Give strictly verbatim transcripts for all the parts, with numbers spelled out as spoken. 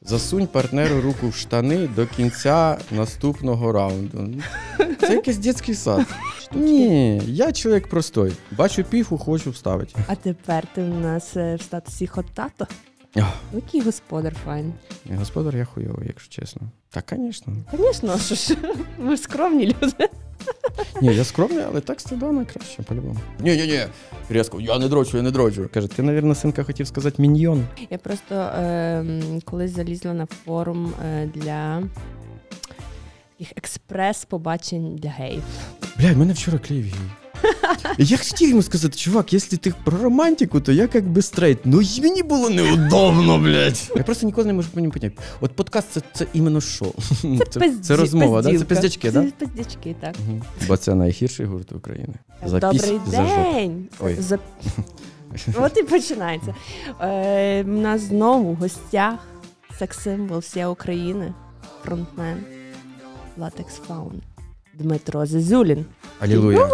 Засунь партнеру руку в штани до кінця наступного раунду. Це якийсь дитячий сад. Ні, я чоловік простой. Бачу піфу, хочу вставити. А тепер ти в нас в статусі хот-тато? Який господар файний. Господар я хуйовий, якщо чесно. Так, звісно. Звісно, що ж, ви скромні люди. Ні, я скромний, але так стидано краще, по-любому. Ні-ні-ні, різко, я не дрочу, я не дрочу. Каже, ти, мабуть, синка, хотів сказати міньйон. Я просто е, колись залізла на форум е, для таких експрес-побачень для геїв. Бля, в мене вчора клеїв гей. Я хотів йому сказати, чувак, якщо ти про романтику, то я як би стрейт. Ну мені було неудобно, блядь. Я просто ніколи не можу по ньому поняти. От подкаст це, це іменно що? Це, це, пизді, це розмова, да? Це пиздячки, так? Да? Це пиздячки, так. Угу. Бо це найгірший гурт України. Запись Добрий день! Ой. За... От і починається. Е, у нас знову в гостях секс-символ всієї України, фронтмен Latex Faun Дмитро Зозулін. Алілуя.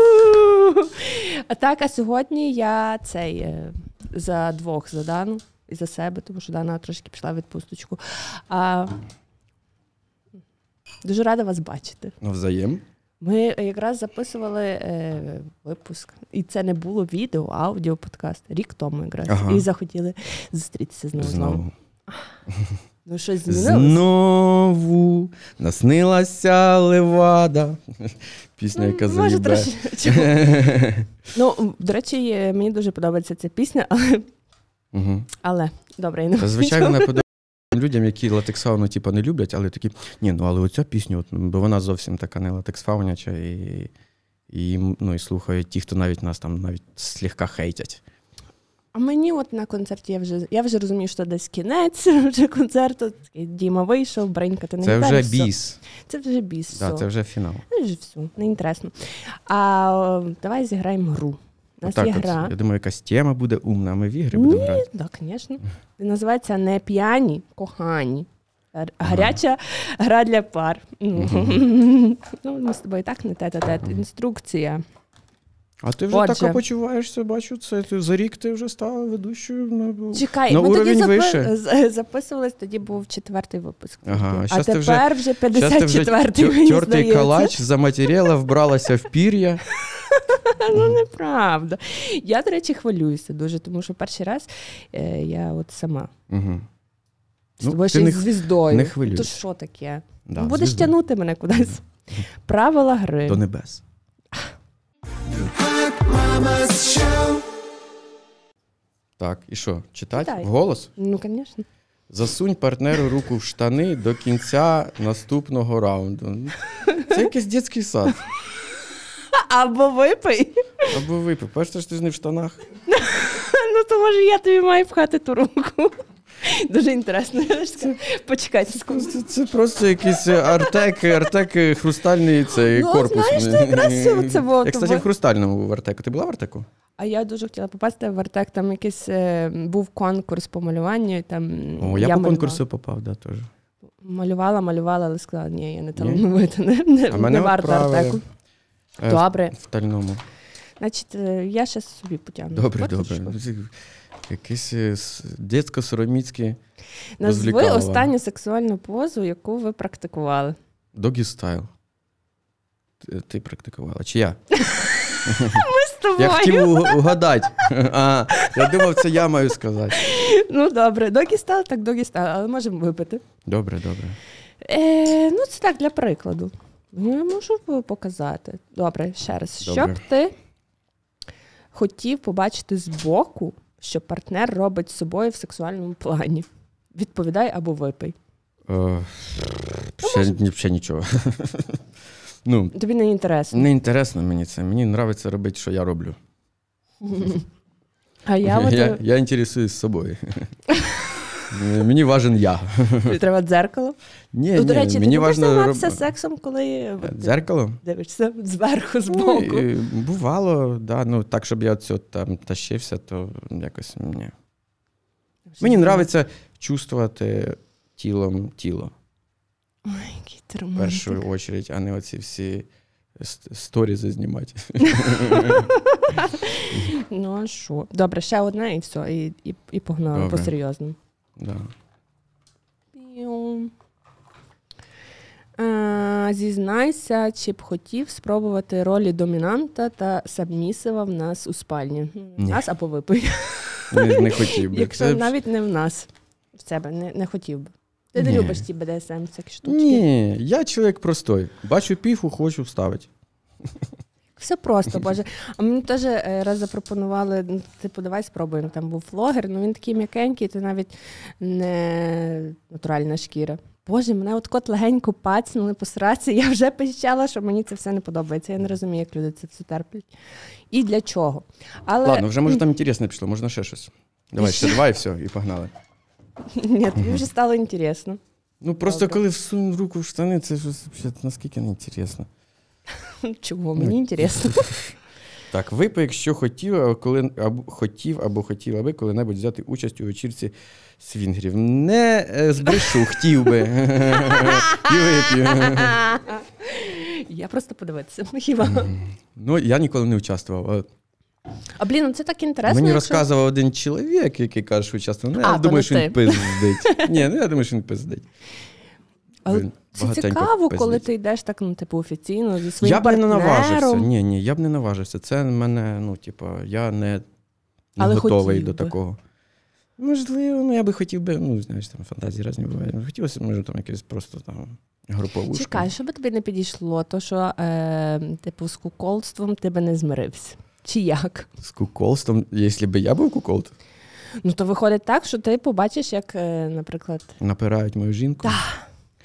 А так, а сьогодні я цей за двох за Дану і за себе, тому що Дана трошки пішла в відпусточку. А, дуже рада вас бачити. Навзаєм. Ми якраз записували е, випуск, і це не було відео, а аудіо подкаст. Рік тому якраз. Ага. І захотіли зустрітися знову. Знову. Ну, щось змінилося? Знову наснилася левада. Пісня, яка заїбе. Ну, до речі, мені дуже подобається ця пісня, але... Угу. Але, добре, я не можу. Звичайно, вона подобається людям, які латексфауну типу, не люблять, але такі, ні, ну, але оця пісня, от, бо вона зовсім така не латексфауняча, і, і, ну, і слухають ті, хто навіть нас там навіть слегка хейтять. А мені от на концерті, я вже, я вже розумію, що десь кінець вже концерту, Діма вийшов, бринькати не Це йде, вже біс. Це вже біс. Так, да, це вже фінал. Це вже все, не інтересно. А о, давай зіграємо гру. У нас так, є от, гра. Я думаю, якась тема буде умна, а ми в ігри будемо грати. Ні, так, звісно. Називається «Не п'яні, кохані». Гаряча ага. гра для пар. Ну, ми з тобою так не тет-а-тет. Інструкція. А ти вже Отже. так почуваєшся, бачу, це ти, за рік ти вже стала ведущою на, Чекай, на ми уровень тоді вище. Запи... записувались, тоді був четвертий випуск. Ага, а тепер вже п'ятдесят четвертий, мені здається. Тертий калач заматеріла, вбралася в пір'я. Ну, неправда. Я, до речі, хвилююся дуже, тому що перший раз е, я от сама. Угу. З тобою ну, ще й звіздою. Не хвилюйся. То що таке? Да, будеш звіздою. Тягнути мене кудись. Правила гри. До небес. Так, і що, читати? Читай. Вголос? Ну, звісно. Засунь партнеру руку в штани до кінця наступного раунду. Це якийсь дитячий сад. Або випий. Або випий. Бачиш, ти ж не в штанах. Ну, то може я тобі маю пхати ту руку. Дуже інтересно. Почекайте секунду. Це, це просто якийсь артек, артек хрустальний цей ну, корпус. Знаєш, це якраз це було. Я, кстати, в хрустальному в артеку. Ти була в артеку? А я дуже хотіла попасти в артек. Там якийсь е, був конкурс по малюванню. Там О, я, я по конкурсу попав, да, теж. Малювала, малювала, але сказала, ні, я не талановита, не, не, не варта артеку. Е, добре. В стальному. Значить, я ще собі потягну. Добре, Бачиш, добре. Що? Якісь дитсько-сороміцькі Назви останню сексуальну позу, яку ви практикували. Догі стайл. Ти, ти практикувала. Чи я? Ми з тобою. Я хотів угадати. А, я думав, це я маю сказати. Ну, добре. Догі стайл, так догі стайл, але можемо випити. Добре, добре. Е, ну, це так, для прикладу. Ну, я можу показати. Добре, ще раз. Добре. Що б ти хотів побачити збоку, що партнер робить з собою в сексуальному плані? Відповідай або випий. О, ще, ще нічого. Ну, тобі не інтересно? Не інтересно мені це. Мені подобається робити, що я роблю. А я, от... я, я інтересуюсь собою. Мені важен я. Тобі треба дзеркало? Ні, ну, до ні, речі, мені ти важно займатися роб... сексом, коли... Дзеркало? Дивишся зверху, збоку. Ну, бувало, да, ну, так, щоб я цього там тащився, то якось ні. Мені подобається чувствувати тілом тіло. Ой, який ти романтик. В першу чергу, а не оці всі сторізи знімати. Ну, а що? Добре, ще одне і все, і, і, і погнали по-серйозному. Да. А зізнайся, чи б хотів спробувати ролі домінанта та сабмісива в нас у спальні? Ні. Нас або випий. Не, не хотів би. Якщо Це... навіть не в нас, в себе, не, не хотів би. Ти Ні. не любиш ті бе де ес ем всякі штучки? Ні, я чоловік простой. Бачу піфу, хочу вставити. Все просто, Боже. А мені теж раз запропонували, ну, типу, давай спробуємо. Там був флогер, ну він такий м'якенький, то навіть не натуральна шкіра. Боже, мене от кот легенько пацнули по сраці, я вже пищала, що мені це все не подобається. Я не розумію, як люди це все терплять. І для чого. Але... Ладно, вже може там інтересно пішло, можна ще щось. Давай, ще два і все, і погнали. Ні, тобі вже стало інтересно. Ну просто Добре. Коли всунув руку в штани, це ж наскільки не інтересно. Чого? Мені інтересно. Так, ви б, якщо хотів, коли, або, хотів або хотіла би коли-небудь взяти участь у вечірці свінгерів. Не е, збрешу, хотів би. І вип'ю. Я просто подивитися. Хіба? Ну, я ніколи не участвував. А, блін, ну це так інтересно. Мені якщо... розказував один чоловік, який каже, що участвував. Ну, а, я думаю, що ти. він пиздить. Ні, ну я думаю, що він пиздить. Але це цікаво, пиздить. Коли ти йдеш так, ну, типу, офіційно зі своїм я партнером. Я б не наважився. Ні, ні, я б не наважився. Це мене, ну, типу, я не, не готовий до би. Такого. Можливо, ну я би хотів би, ну, знаєш, там фантазії різні бувають. Хотілося б, може, там якесь просто там груповушку. Чекай, що би тобі не підійшло? То, що, е, типу, з куколдством ти би не змирився. Чи як? З куколством? Якщо б я був куколд? Ну, то виходить так, що ти побачиш, як, е, наприклад... Напирають мою жінку? Так.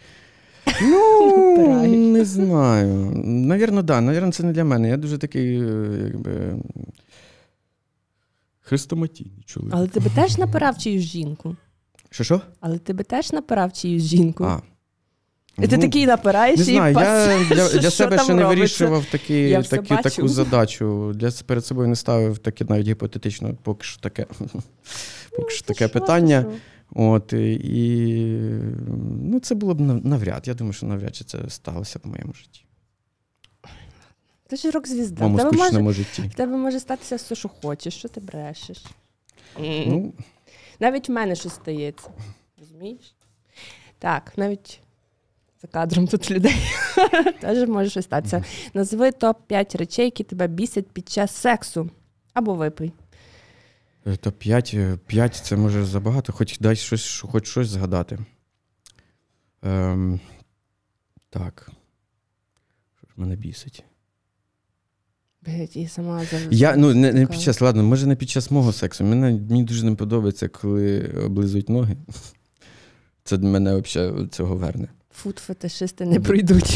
Ну, не знаю. Навірно, да. Навірно, це не для мене. Я дуже такий, якби, хрестоматійний чоловік. Але ти би теж напирав чиюсь жінку? Що-що? Але ти би теж напирав чиюсь жінку? А. І ти ну, такий напираєш не знаю, і я для, для себе ще не вирішував такі, такі, таку таку задачу. Для перед собою не ставив таке навіть гіпотетично, поки що таке, поки що таке що, питання. От, і, ну, це було б навряд. Я думаю, що навряд чи це сталося б в моєму житті. Ти ж рок-звізда. В моєму скучному може, житті. В тебе може статися все, що хочеш. Що ти брешеш? Ну, навіть в мене щось стається. Розумієш? Так, навіть за кадром тут людей теж може щось статися. Назви топ п'ять речей, які тебе бісять під час сексу. Або випий. топ п'ять, п'ять це може забагато, хоч дай щось, хоч щось згадати. Ем, так. Що ж мене бісить? Блять, і сама я, ну, не, не під час, ладно, може не під час мого сексу. Мене, мені дуже не подобається, коли облизують ноги. Це мене взагалі цього верне. Фуд-фетишисти не пройдуть.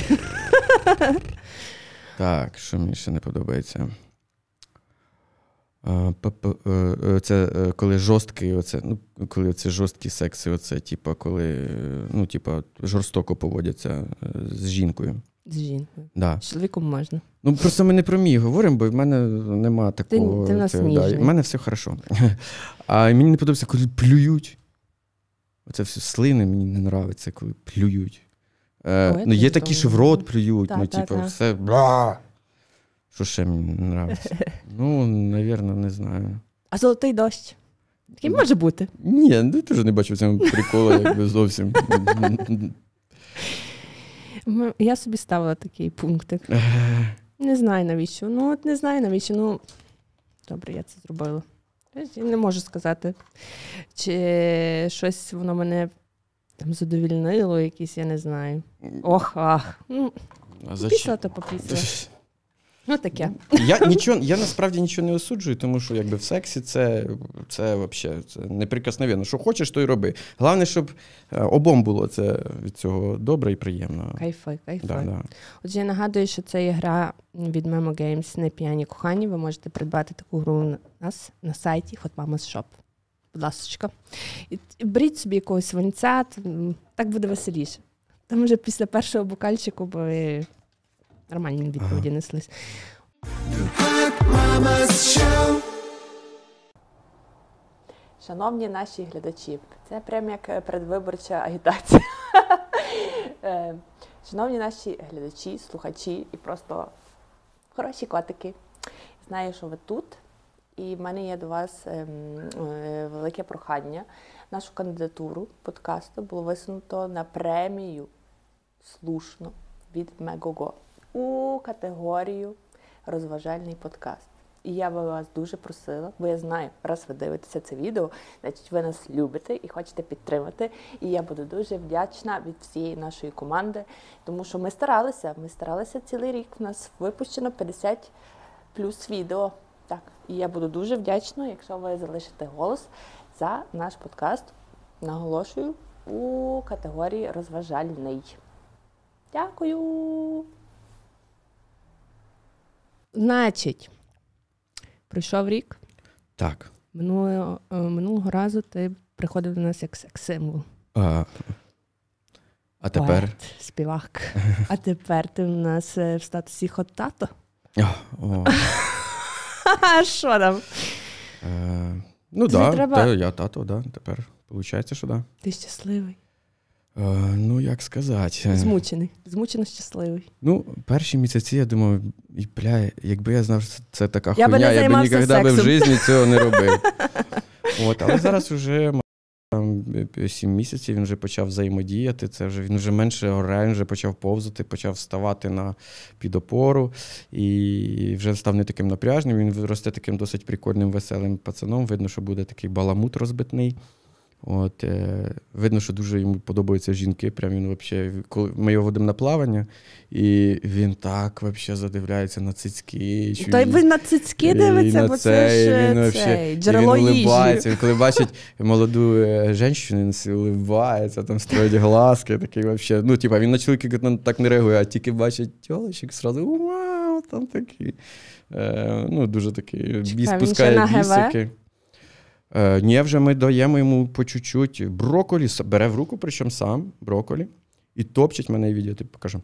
Так, що мені ще не подобається? Це коли жорсткий, оце, ну, коли це жорсткі секси, оце, типу, коли, ну, типу, жорстоко поводяться з жінкою. З жінкою? Да. З чоловіком можна. Ну, просто ми не про мій говоримо, бо в мене нема такого. Ти, ти нас це, ніжний. Да, в мене все хорошо. А мені не подобається, коли плюють. Оце все слини мені не подобається, коли плюють. Е, Ой, ну, є такі, що в рот плюють, та, ну, та, типу, та. все. Бла! Що ще мені не подобається? Ну, навірно, не знаю. А золотий дощ? Такий може бути? Ні, я теж не бачу в цьому приколу, якби зовсім. Я собі ставила такий пунктик. Не знаю навіщо. Ну, от не знаю навіщо. Ну, добре, я це зробила. Я не можу сказати, чи щось воно мене там задовільнило, якісь, я не знаю. Ох, ах. Ну, попісила, то попісила. Ну, таке. Я, нічого, я насправді нічого не осуджую, тому що якби в сексі це, це взагалі це неприкосновенно. Що хочеш, то й роби. Головне, щоб обом було це від цього добре і приємно. Кайфай, кайфай. Да, да. Отже, я нагадую, що це є гра від Memo Games «Не п'яні кохані». Ви можете придбати таку гру у нас на сайті Hot Mamas Shop. Будь ласочка. І беріть собі якогось ванця, так буде веселіше. Там вже після першого бокальчику ви нормальні відповіді неслись. Шановні наші глядачі, це прямо як передвиборча агітація. Шановні наші глядачі, слухачі і просто хороші котики. Знаю, що ви тут. І в мене є до вас ем, е, велике прохання. Нашу кандидатуру подкасту було висунуто на премію слушно від Мегого у категорію розважальний подкаст. І я би вас дуже просила, бо я знаю, раз ви дивитеся це відео, значить ви нас любите і хочете підтримати. І я буду дуже вдячна від всієї нашої команди, тому що ми старалися, ми старалися цілий рік. У нас випущено п'ятдесят плюс відео. Так, і я буду дуже вдячна, якщо ви залишите голос за наш подкаст, наголошую, у категорії розважальний. Дякую! Значить, пройшов рік. Так. Минулого, минулого разу ти приходив до нас як секс-символ. А, а тепер? Поет, співак. А тепер ти у нас в статусі хот-тато. А що там? Е, ну так, треба... та, я тато, да, тепер виходить, що да. Ти щасливий? Е, ну, як сказати. Змучений. Змучено щасливий. Ну, перші місяці я думав, бля, якби я знав, що це така я хуйня, би я б ніколи би в житті цього не робив. От, але зараз вже там, сім місяців він вже почав взаємодіяти, це вже, він вже менше оре, він вже почав повзати, почав вставати на підопору і вже став не таким напряжним, він росте таким досить прикольним, веселим пацаном, видно, що буде такий баламут розбитний. От, е, видно, що дуже йому подобаються жінки. Прям він вообще, коли ми його водимо на плавання, і він так вообще задивляється на цицьки. Та й він на цицьки дивиться, бо це ж він, цей, джерело їжі. Він коли бачить молоду е, жінку, він улибається, там строїть глазки, такий вообще. Ну, типа, він на чоловіка так не реагує, а тільки бачить тілочок, сразу вау, там такий. Е, ну, дуже такий, біс пускає бісики. Е, ні, вже ми даємо йому по чуть-чуть брокколі, бере в руку, причому сам, брокколі, і топчить мене, відео, ти покажу.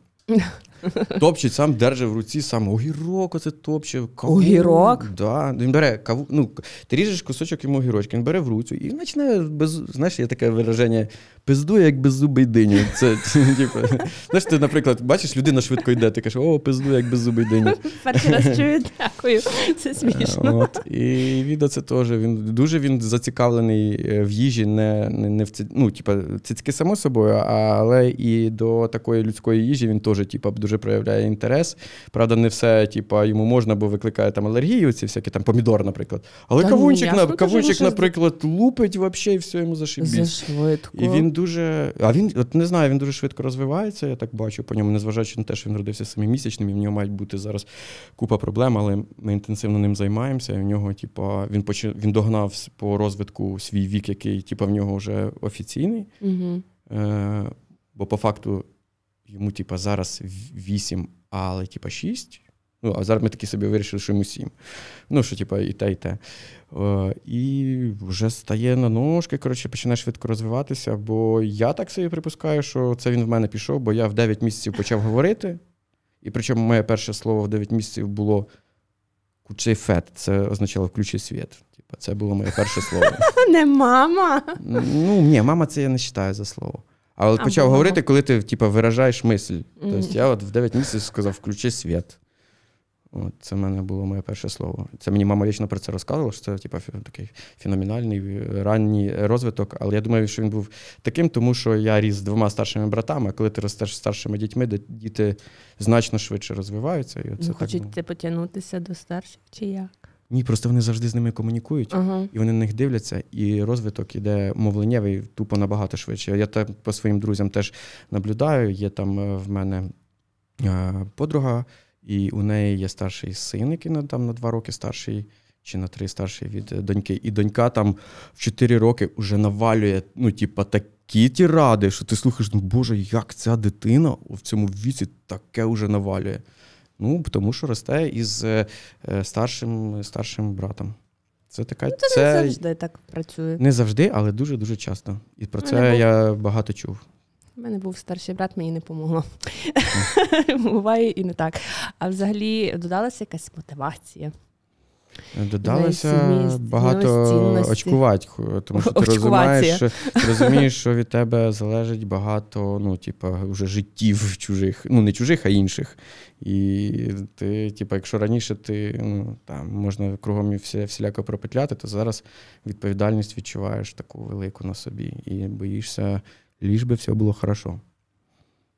Топчить сам, держить в руці, сам огірок оце топче. Каву. Огірок? Да. Він бере каву, ну, ти ріжеш кусочок йому огірочки, він бере в руцю і починає, без, знаєш, є таке вираження, пиздує, як беззубий диню. Це, типу, знаєш, ти, наприклад, бачиш, людина швидко йде, ти кажеш, о, пиздує, як беззубий диню. Перший раз чую, дякую, це смішно. От, і відео це теж, він, дуже він зацікавлений в їжі, не, не, не в ці, ну, типу, цицьки само собою, але і до такої людської їжі він теж, типу, дуже проявляє інтерес. Правда, не все, типу, йому можна, бо викликає там алергію, ці всякі, там помідор, наприклад. Але кавунчик, ні, на, кавунчик наприклад, лупить вообще, і все йому зашибісь. Зашвидко. І він дуже, а він, от не знаю, він дуже швидко розвивається, я так бачу по ньому, незважаючи на те, що він родився семимісячним, і в нього мають бути зараз купа проблем, але ми інтенсивно ним займаємося, і в нього, типу, він, поч... він догнав по розвитку свій вік, який, типу, в нього вже офіційний. Угу. Е, бо по факту йому, типа, зараз вісім, але, типа, шість. Ну, а зараз ми таки собі вирішили, що йому сім. Ну, що, типа, і те, і те. О, і вже стає на ножки, коротше, починає швидко розвиватися, бо я так собі припускаю, що це він в мене пішов, бо я в дев'ять місяців почав говорити. І причому моє перше слово в дев'ять місяців було «кучий фет». Це означало «включи світ». Типа, це було моє перше слово. Не мама? Ну, ні, мама це я не вважаю за слово. А от а почав було. говорити, коли ти, типу, виражаєш мисль. Mm. Тобто я от в дев'ять місяців сказав «включи світ». От, це в мене було моє перше слово. Це мені мама лично про це розказувала, що це, типу, такий феноменальний, ранній розвиток. Але я думаю, що він був таким, тому що я ріс з двома старшими братами, а коли ти ростеш з старшими дітьми, діти значно швидше розвиваються. І оце ну, хочете так... потягнутися до старших чи як? Ні, просто вони завжди з ними комунікують, ага. і вони на них дивляться, і розвиток іде мовленнєвий тупо набагато швидше. Я так по своїм друзям теж наблюдаю, є там в мене подруга, і у неї є старший син, який на, там, на два роки старший, чи на три старший від доньки. І донька там в чотири роки вже навалює, ну, типа, такі тиради, що ти слухаєш, ну, боже, як ця дитина в цьому віці таке вже навалює. Ну, тому що росте із е, старшим, старшим братом. Це така, ну, це, це не завжди так працює. Не завжди, але дуже-дуже часто. І про це був... я багато чув. У мене був старший брат, мені не помогло. Буває і не так. А взагалі додалася якась мотивація? Додалося багато очкувати, тому що ти розумієш, що, розумієш, що від тебе залежить багато, ну, типа, вже життів чужих, ну, не чужих, а інших. І ти, типа, якщо раніше ти, ну, там, можна кругом всі, всіляко пропетляти, то зараз відповідальність відчуваєш таку велику на собі і боїшся, ліж би все було хорошо.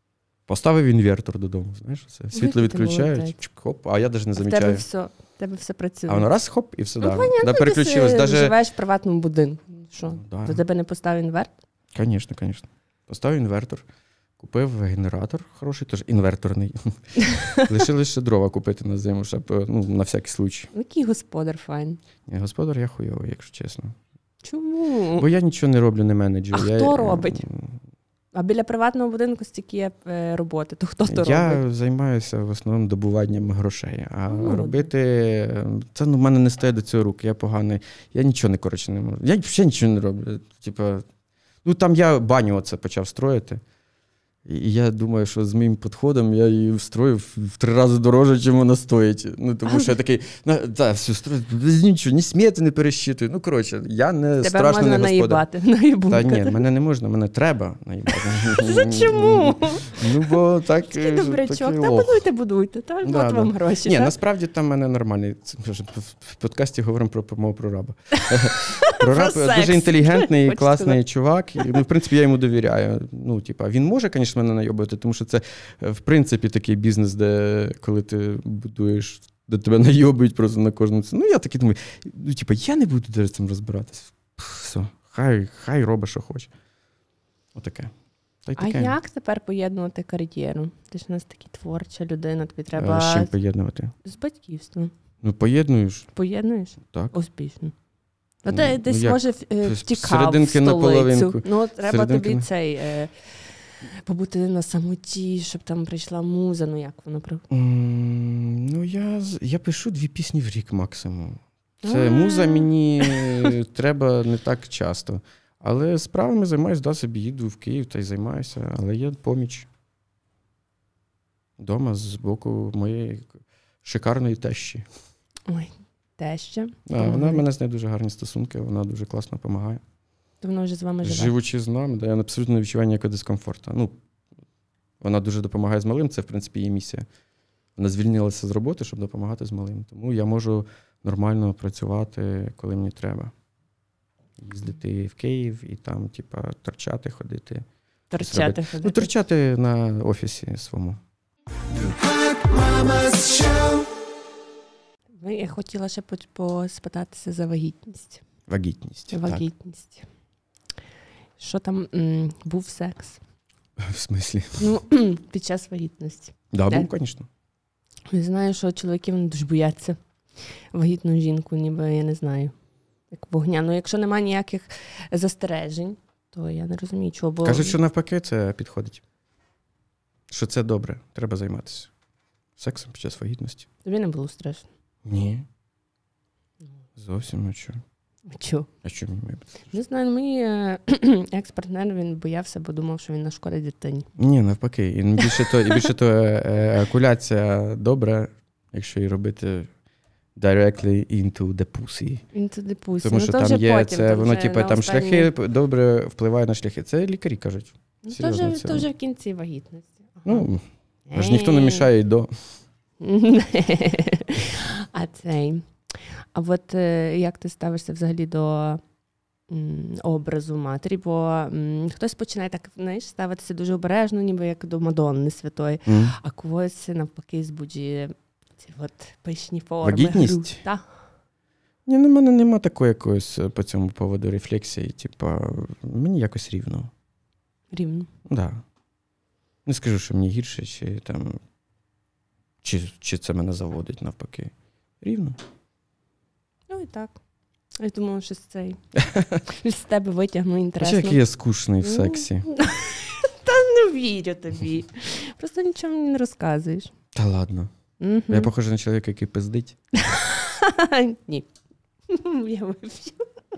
Поставив інвертор додому, знаєш, це. Світло відключають, чик, хоп, а я навіть не замічаю. В тебе все, в тебе все працює. А воно раз, хоп, і все, ну, да. Понятно, да, переключилось. Ти даже... живеш в приватному будинку. Що, да. До тебе не поставив інвертор? Звісно, звісно. Поставив інвертор, купив генератор хороший, тож інверторний. Лишилось ще дрова купити на зиму, щоб, ну, на всякий случай. Який господар файн. Ні, господар я хуйовий, якщо чесно. Чому? Бо я нічого не роблю, не менеджер. А я... хто робить? А біля приватного будинку стільки є роботи, то хто то робить? Я займаюся в основному добуванням грошей. А ну, робити, це ну, в мене не стає до цього рук, я поганий. Я нічого не, коротше, не можу. Я взагалі нічого не роблю. Типа, ну там я баню оце почав строїти. І я думаю, що з моїм підходом я її встроїв в три рази дорожче, чим вона стоїть. Ну, тому що я такий, да, все, строю, без нічого, ні сміти не пересчитую. Ну, коротше, я не Тебе страшно не господар. Тебе можна наїбати, Та ні, мене не можна, мене треба наїбати. Чому? Ну, бо так, такий добрячок, та будуйте, будуйте, та от да, вам да. гроші. Ні, так? Насправді там в мене нормальний, в подкасті говоримо про мого прораба. Прораб дуже інтелігентний, класний чувак, і, ну, в принципі, я йому довіряю. Ну, типа, він може, звісно, мене найобувати, тому що це, в принципі, такий бізнес, де коли ти будуєш, де тебе найобують просто на кожному. Ну, я такий думаю, ну, типа, я не буду навіть з цим розбиратися. Все, хай, хай робить, що хоче. Отаке. А як тепер поєднувати кар'єру? Ти ж у нас такий творча людина, тобі треба... З чим поєднувати? З батьківством. Ну, поєднуєш. Поєднуєш? Так. Успішно. Ну, ти ну, десь, ну, може, втікав в столицю. Ну, треба Серединки тобі на... цей... Е, побути на самоті, щоб там прийшла муза, ну як воно? Mm, ну, я, я пишу дві пісні в рік максимум. Це муза мені треба не так часто. Але справами займаюся, да, собі їду в Київ та й займаюся, але є поміч. Дома з боку моєї шикарної тещі. Ой, теща. А, вона, в мене з нею дуже гарні стосунки, вона дуже класно допомагає. То вона вже з вами живе? Живучи з нами, да, я абсолютно не відчуваю ніякого дискомфорту. Ну, вона дуже допомагає з малим, це, в принципі, її місія. Вона звільнилася з роботи, щоб допомагати з малим. Тому я можу нормально працювати, коли мені треба. Їздити в Київ і там, типа, торчати, ходити. Торчати ходити? Ну, торчати на офісі своєму. Я хотіла ще поспитатися за вагітність. Вагітність. Вагітність. Так. Що там, м, був секс? В смислі? Ну, під час вагітності. Да, був, звісно. Я знаю, що чоловіки вони дуже бояться вагітну жінку, ніби, я не знаю, як вогня. Ну, якщо немає ніяких застережень, то я не розумію, чого. Бо... Кажуть, що навпаки це підходить. Що це добре, треба займатися сексом під час вагітності. Тобі не було страшно? Ні. Зовсім, а що? А що? А що мені має бути? Не знаю, мій екс-партнер, він боявся, бо думав, що він нашкодить дитині. Ні, навпаки. І більше то, і більше то еякуляція добра, якщо її робити directly into the pussy. Into the pussy. Тому що ну, там є, потім, це, воно, типу, там останні... шляхи добре впливає на шляхи. Це лікарі кажуть. Ну, то, вже, то вже в кінці вагітності. Ага. Ну, аж ніхто не мішає й до. А цей... А от як ти ставишся взагалі до м, образу матері? Бо м, хтось починає так, знаєш, ставитися дуже обережно, ніби як до Мадонни святої, mm. а когось навпаки збуджує ці от пишні форми. Вагітність? Так. Ні, ну в мене нема такої якоїсь по цьому поводу рефлексії. Типа, мені якось рівно. Рівно? Так. Да. Не скажу, що мені гірше, чи там, чи, чи це мене заводить навпаки. Рівно. Ну і так. Я думала, що з цей з тебе витягну інтересно. А який я скучний в сексі? Та не вірю тобі. Просто нічого мені не розказуєш. Та ладно. Угу. Я похожа на чоловіка, який пиздить? Ні. Я вип'ю.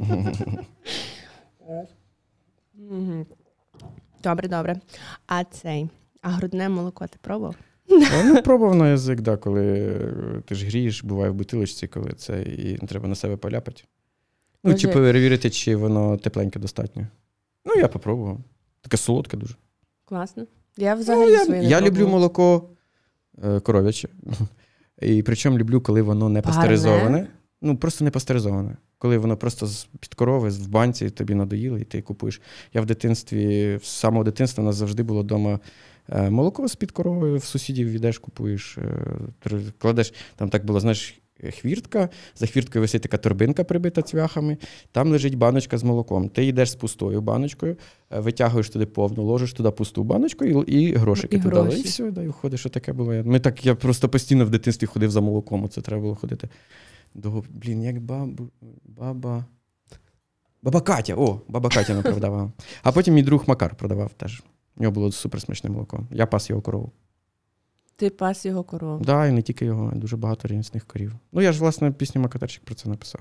Добре, добре. А цей, а грудне молоко ти пробував? Ну, пробував на язик, да, коли ти ж грієш, буває в бутилочці, коли це, і треба на себе поляпати. Ну, Боже. Чи перевірити, чи воно тепленьке достатньо. Ну, я попробував. Таке солодке дуже. Класно. Я взагалі ну, я, своє не Я люблю молоко е, коров'яче. І причому люблю, коли воно не пастеризоване. Ну, просто не пастеризоване. Коли воно просто з-під корови, в банці тобі надоїло, і ти купуєш. Я в дитинстві, з самого дитинства, у нас завжди було вдома молоко з-під корови в сусідів йдеш, купуєш, кладеш, там так було, знаєш, хвіртка, за хвірткою висить така торбинка прибита цвяхами, там лежить баночка з молоком. Ти йдеш з пустою баночкою, витягуєш туди повну, ложиш туди пусту баночку і, і грошики і туди. гроші. І все, да, і входиш, що таке було. Ми так, я просто постійно в дитинстві ходив за молоком, це треба було ходити. До, блін, як бабу, баба... Баба Катя, о, баба Катя не продавала. А потім мій друг Макар продавав теж. У нього було суперсмачне молоко. Я пас його корову. Ти пас його корову? Так, да, і не тільки його, дуже багато різних корів. Ну, я ж, власне, пісню Макатерчик про це написав.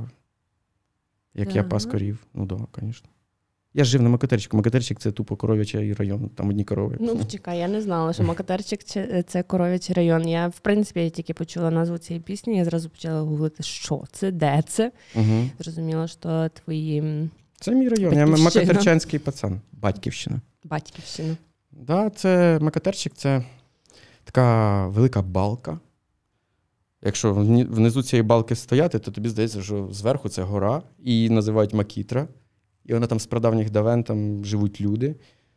Як ага. я пас корів. Ну, так, да, звісно. Я ж жив на Макатерчику. Макатерчик – це тупо коров'ячий район, там одні корови. Ну, чекай, я не знала, що Макатерчик – це коров'ячий район. Я, в принципі, я тільки почула назву цієї пісні, я зразу почала гуглити, що це, де це. Угу. Зрозуміла, що твої... Це мій район, я макатерчанський пацан, Батьківщина. Батьківщина. Так, да, це Макатерчик – це така велика балка. Якщо внизу цієї балки стояти, то тобі здається, що зверху це гора, і її називають Макітра. І вона там з прадавніх давен, там живуть люди.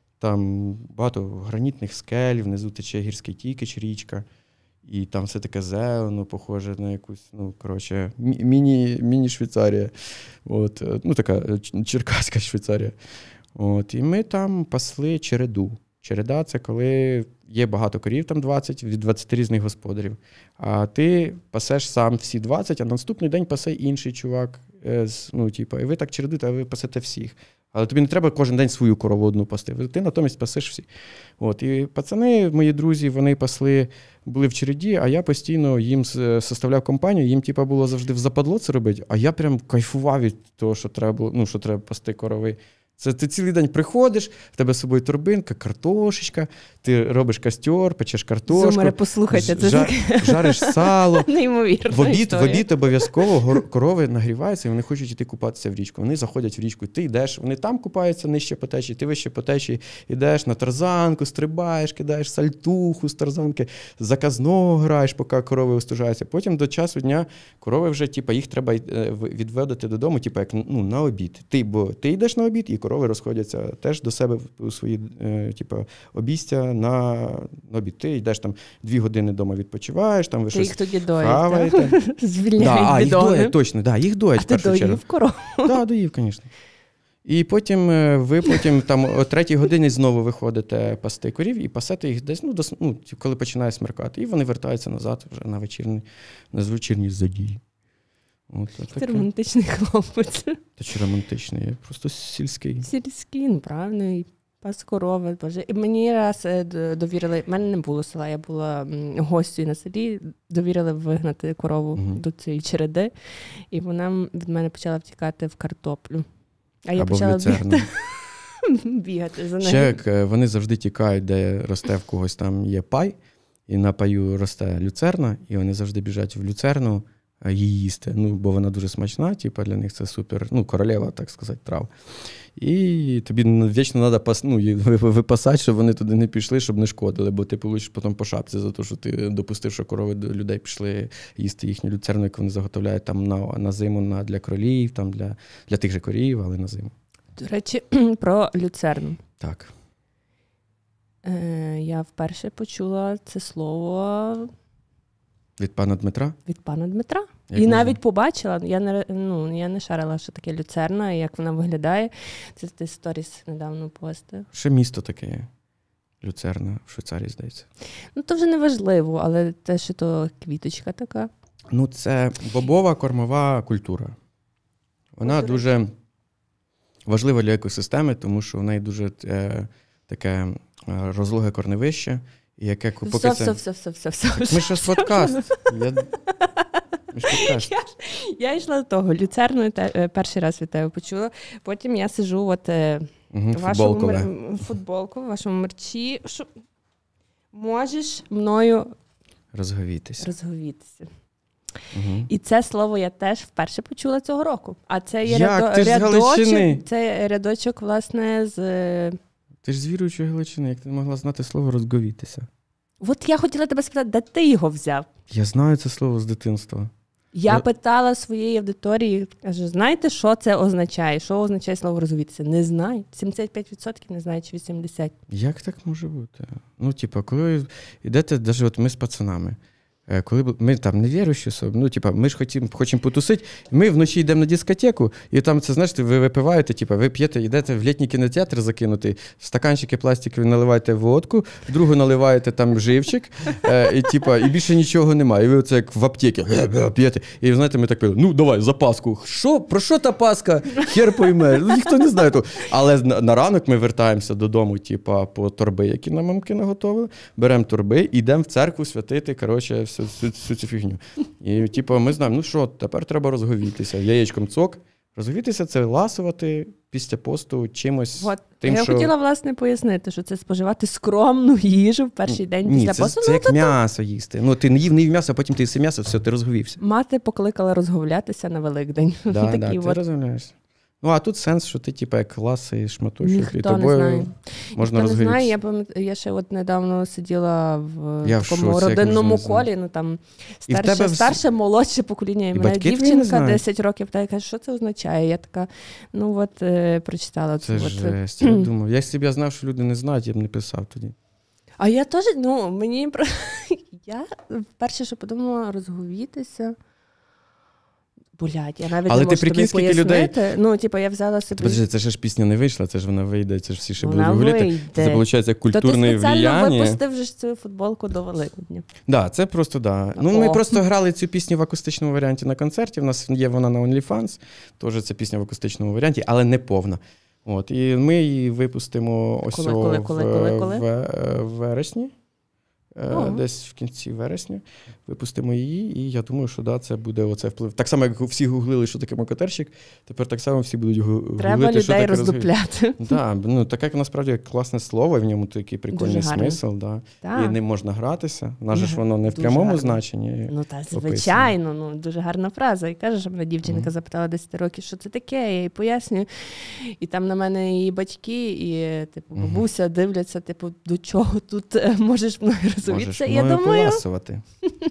Там багато гранітних скель, внизу тече гірський Тікич, річка. І там все таке зелено, похоже на якусь, ну, коротше, міні, міні-Швейцарія. От, ну, така черкаська Швейцарія. От, і ми там пасли череду. Череда – це коли є багато корів, там двадцять, від двадцяти різних господарів. А ти пасеш сам всі двадцять, а на наступний день пасе інший чувак. Ну, типу, і ви так чередуєте, а ви пасете всіх. Але тобі не треба кожен день свою корову одну пасти. Ти натомість пасеш всі. От, і пацани, мої друзі, вони пасли, були в череді, а я постійно їм составляв компанію, їм типу, було завжди в западло це робити, а я прям кайфував від того, що треба, ну, що треба пасти корови. Це ти цілий день приходиш, в тебе з собою торбинка, картошечка, ти робиш костер, печеш картошку. Зумери, послухайте, це жар, жариш сало. Неймовірна в обід, історія. В обід обов'язково корови нагріваються, і вони хочуть йти купатися в річку. Вони заходять в річку, ти йдеш, вони там купаються нижче по течії, ти вище по течії, йдеш на тарзанку, стрибаєш, кидаєш сальтуху з тарзанки, заказного граєш, поки корови остужаються. Потім до часу дня корови вже, типу, їх треба відводити додому, типу, як ну, на обід. Ти, бо ти йдеш на обід, і корови розходяться теж до себе у свої е, типу, обійстя на, на обід. Ти йдеш там дві години вдома відпочиваєш, там ви ти щось їх тоді доїть, хаваєте. Звільняють да, бідони. Їх доять, точно, да, їх доять. А ти доїв корову? Так, да, доїв, звісно. І потім ви потім там о третій годині знову виходите пасти корів і пасете їх десь, ну, до, ну, коли починає смеркати. І вони вертаються назад вже на вечірні, на вечірні задії. От, ти романтичний хлопець. Та чи романтичний? Я просто сільський. Сільський, ну правильно, пас корови. Боже. І мені раз довірили, в мене не було села, я була гостю на селі, довірили вигнати корову угу. до цієї череди, і вона від мене почала втікати в картоплю. А я або почала в люцерну. бігати за нею. Ще як вони завжди тікають, де росте в когось там є пай, і на паю росте люцерна, і вони завжди біжать в люцерну, її їсти, ну, бо вона дуже смачна, типу, для них це супер, ну, королева, так сказати, трав. І тобі вічно треба пас, ну, випасати, щоб вони туди не пішли, щоб не шкодили, бо ти получиш потім по шапці за те, що ти допустив, що корови до людей пішли їсти їхню люцерну, яку вони заготовляють там на, на зиму на, для кролів, там для, для тих же корів, але на зиму. До речі, про люцерну. Так. Е, я вперше почула це слово... Від пана Дмитра? Від пана Дмитра. Як і можна? навіть побачила, я не, ну, я не шарила, що таке люцерна, і як вона виглядає. Це ти сторіс недавно постив. Ще місто таке є. Люцерна, в Швейцарії, здається. Ну, то вже не важливо, але те, що то квіточка така. Ну, це бобова кормова культура. Вона дуже важлива для екосистеми, тому що в неї дуже е, таке розлоге корневище, і яке поки все, це... все, все, все, все, все. Ми ж подкаст. Я... Ми ж подкаст. Я, я йшла до того, люцерну перший раз від тебе почула, потім я сижу от угу, вашому мер... футболку, в вашому мерчі, що можеш мною розговітися. розговітися. Угу. І це слово я теж вперше почула цього року. А це є Як? рядо... Ти ж з Галичини. Це рядочок, власне, з... Ти ж з віруючої Галичини, як ти могла знати слово розговітися? От я хотіла тебе спитати, де ти його взяв? Я знаю це слово з дитинства. Я Ну, питала своєї аудиторії, кажу, знаєте, що це означає? Що означає слово розвітися? Не знаю. сімдесят п'ять відсотків не знаю, чи вісімдесят відсотків. Як так може бути? Ну, типа, коли йдете, навіть от ми з пацанами, е, коли б- ми там не віруючі особи, ну, типа, ми ж хотім, хочемо потусити, ми вночі йдемо на дискотеку, і там це, знаєте, ви випиваєте, типа, ви п'єте, йдете в літній кінотеатр закинутий, в стаканчики пластикові наливаєте водку, в другу наливаєте там живчик, е, і, типа, і більше нічого немає. І ви оце як в аптеці п'єте. І, знаєте, ми так пили, ну, давай, за Пасху. Що? Про що та Пасха? Хер пойме. Ну, ніхто не знає. То. Але на, на ранок ми вертаємося додому, типа, по торби, які нам мамки наготовили, беремо торби і йдемо в церкву святити, коротше, всю, всю, всю цю фігню. І, типу, ми знаємо, ну що, тепер треба розговітися. Яєчком цок. Розговітися – це ласувати після посту чимось От. тим, Я що... хотіла, власне, пояснити, що це споживати скромну їжу в перший день Ні, після це, посту. це Ну, як то- м'ясо їсти. Ну, ти не їв, не їв м'ясо, а потім ти їси м'ясо, все, ти розговівся. Мати покликала розговлятися на Великдень. Да, да, Такі ти от. розговляєшся. Ну, а тут сенс, що ти, типу, як ласий шматочок, і Ніхто не тобою знає. можна Хто не знає, розговітися. я, пам'ят- я ще от недавно сиділа в Я в такому шоці, як родинному можна не колі, ну там І в старше, тебе всі- старше, молодше покоління. І, І мене батьки твої не дівчинка знають? десять років, та я каже, що це означає? Я така, ну от е, прочитала Це цю от. жесть. Я думав, якщо б я знав, що люди не знають, я б не писав тоді. А я теж, ну, мені про я перше, що подумала, розговітися. Блядь, я навіть Але не ти можу тобі прикинь, скільки людей- пояснити. Ну, типу, я взяла собі. Подожди, це ж пісня не вийшла, це ж вона вийде, це ж всі ще будуть Вона говорити. вийде. Це, виходить, як То ти культурне спеціально влияння. випустив вже ж цю футболку до Великодня. Да, це просто, да. Ну, ми О. просто грали цю пісню в акустичному варіанті на концерті. У нас є вона на OnlyFans, теж це пісня в акустичному варіанті, але не повна. От, і ми її випустимо ось Коли, о коли, в, коли, коли, коли? в, в вересні. Е, Ого. Десь в кінці вересня випустимо її, і я думаю, що да, це буде оце вплив. Так само, як всі гуглили, що таке макатерщик, тепер так само всі будуть гу- Треба гуглити, що людей таке розговір. роздупляти. Да, ну, так як насправді класне слово, і в ньому такий прикольний Дуже гарно. смисл. Да. Так. І ним можна гратися. У нас же ж Ага, воно не в дуже прямому гарно. значенні. Ну, та, описано. звичайно, ну, дуже гарна фраза. І каже, що мене дівчинка Мгм. запитала десять років, що це таке, я їй пояснюю. І там на мене її батьки, і, типу, Мгм. бабуся дивляться, типу, до чого тут е, можеш мною Можеш розвитися. І я мною думаю, поласувати.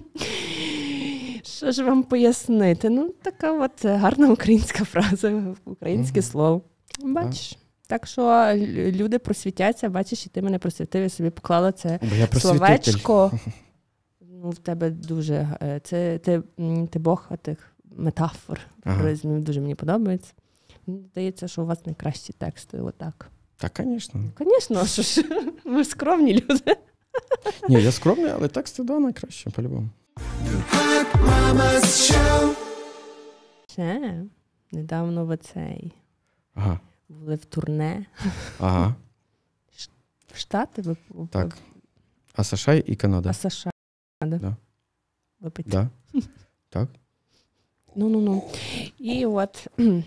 що ж вам пояснити? Ну, така от гарна українська фраза, українське Мгм. слово. Бачиш? Так що лю- люди просвітяться, бачиш, і ти мене просвітив, я собі поклала це Бо я просвітитель. словечко. Ну, в тебе дуже. е, Це ти, м, ти Бог тих метафор, Ага. афоризмів, дуже мені подобається. Мені здається, що у вас найкращі тексти, отак. Так, звісно. Звісно, що ж, ви скромні люди. Ні, я скромний, але тексти, да, найкраще, по-любому. Ще недавно ви цей Ага, були в турне ага, в Штати, ви в- так. А США і Канада. а США. Да. Да. Випить. Да. Так. Ну, ну, ну. І от.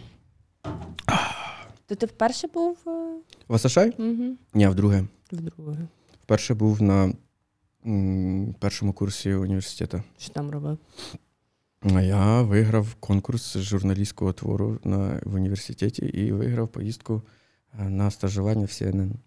То ти вперше був е, В США? угу. Ні, вдруге. вдруге. Вперше був на м, першому курсі університету. Що там робив? А я виграв конкурс журналістського твору на, в університеті і виграв поїздку е, на стажування в Сі Ен Ен.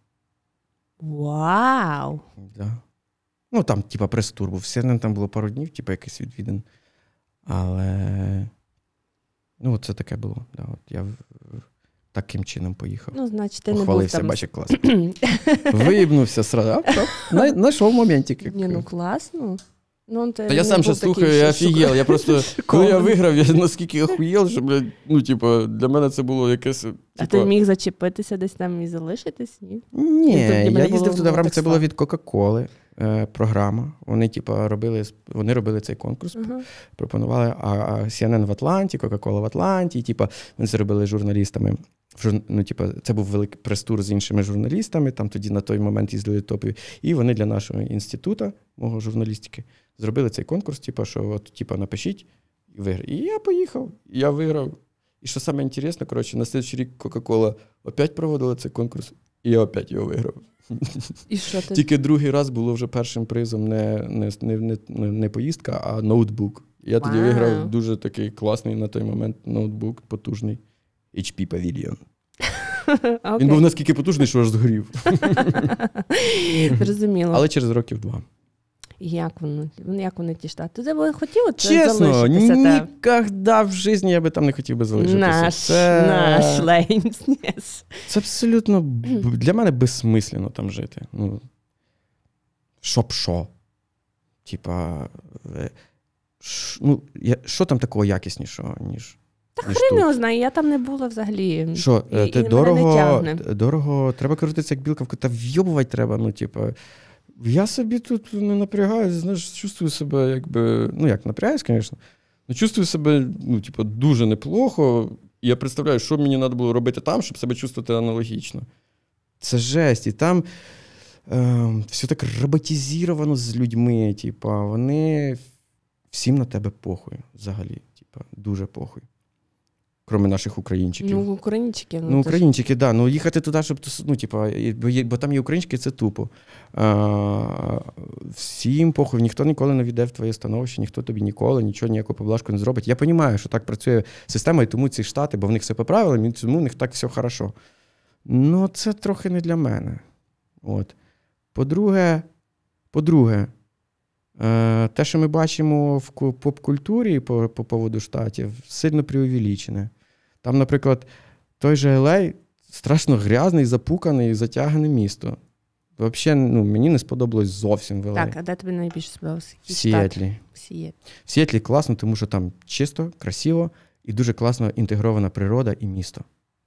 Вау! Да. Ну, там, типа, прес-тур був. В Сі Ен Ен там було пару днів, типа, якийсь відвідин. Але, ну, це таке було. Да, от я в- таким чином поїхав. Ну, значить, ти не був Похвалився, там. бачиш, як класно. Виїбнувся сразу. А, так, най- Знайшов моментик. Ні, ну класно. Ну, ти Та я не сам був ще такий, слухаю, що я шукав. офігел. Я просто, коли я Шокований. виграв, я наскільки охуєл, що, блядь, ну, типу, для мене це було якесь, А типу... ти міг зачепитися десь там і залишитись? Ні? Ні, Тобто для мене я було- їздив туди в було рамках, так це було само. від Кока-Коли е, програма. Вони, типу, робили, вони робили цей конкурс, Ага. пропонували, а, а Сі Ен Ен в Атланті, Кока-Кола в Атланті, і, типу, вони це робили з журналістами. В жур- Ну, типу, це був великий прес-тур з іншими журналістами, там тоді на той момент їздили топові. І вони для нашого інституту, мого журналістики, зробили цей конкурс, типу, що от, типу, напишіть і виграй. І я поїхав, і я виграв. І що саме інтересно, коротше, на слідчий рік Кока-Кола опять проводила цей конкурс, і я опять його виграв. І що ти? Тільки другий раз було вже першим призом не, не, не, не, не поїздка, а ноутбук. Я тоді Вау. виграв дуже такий класний на той момент ноутбук, потужний. ейч пі Pavilion. Окей. Він був наскільки потужний, що аж згорів. Зрозуміло. Але через років два. І як вони, як вони ті штати? Ти б хотів Чесно, залишитися? Ніколи в житті я би там не хотів би залишитися. Наш, це... наш Леймс, yes. Це абсолютно для мене безсмислено там жити. Ну, щоб що? Типа, ш, ну, я, що там такого якіснішого, ніж Та хрін його знає, я там не була взагалі. Що, і, ти і дорого, дорого, треба крутитися як білка в кота, вйобувати треба, ну, типа, я собі тут не напрягаюсь, знаєш, чувствую себе, якби, ну, як, напрягаюсь, звісно, але чувствую себе, ну, типа, дуже неплохо, і я представляю, що мені треба було робити там, щоб себе чувствувати аналогічно. Це жесть, і там е, все так роботизовано з людьми, типа, вони всім на тебе похуй, взагалі, типа, дуже похуй. Кроме наших українчиків. Ну, українчики. Ну, ну українчики, так. Да. Ну, їхати туди, щоб, ну, типа, бо, бо там є українчики, це тупо. А, всім похуй, ніхто ніколи не війде в твоє становище, ніхто тобі ніколи нічого, ніяку поблажку не зробить. Я розумію, що так працює система, і тому ці штати, бо в них все по правилам, і тому в них так все хорошо. Ну, це трохи не для мене. От. По-друге, по-друге, те, що ми бачимо в поп-культурі по, по поводу штатів, сильно преувеличене. Там, наприклад, той же Ел Ей страшно грязний, запуканий, затягане місто. Взагалі, ну, мені не сподобалось зовсім в Ел Ей. Так, а де тобі найбільше сподобалося? В Сіетлі. В Сіетлі. В Сіетлі класно, тому що там чисто, красиво і дуже класно інтегрована природа і місто.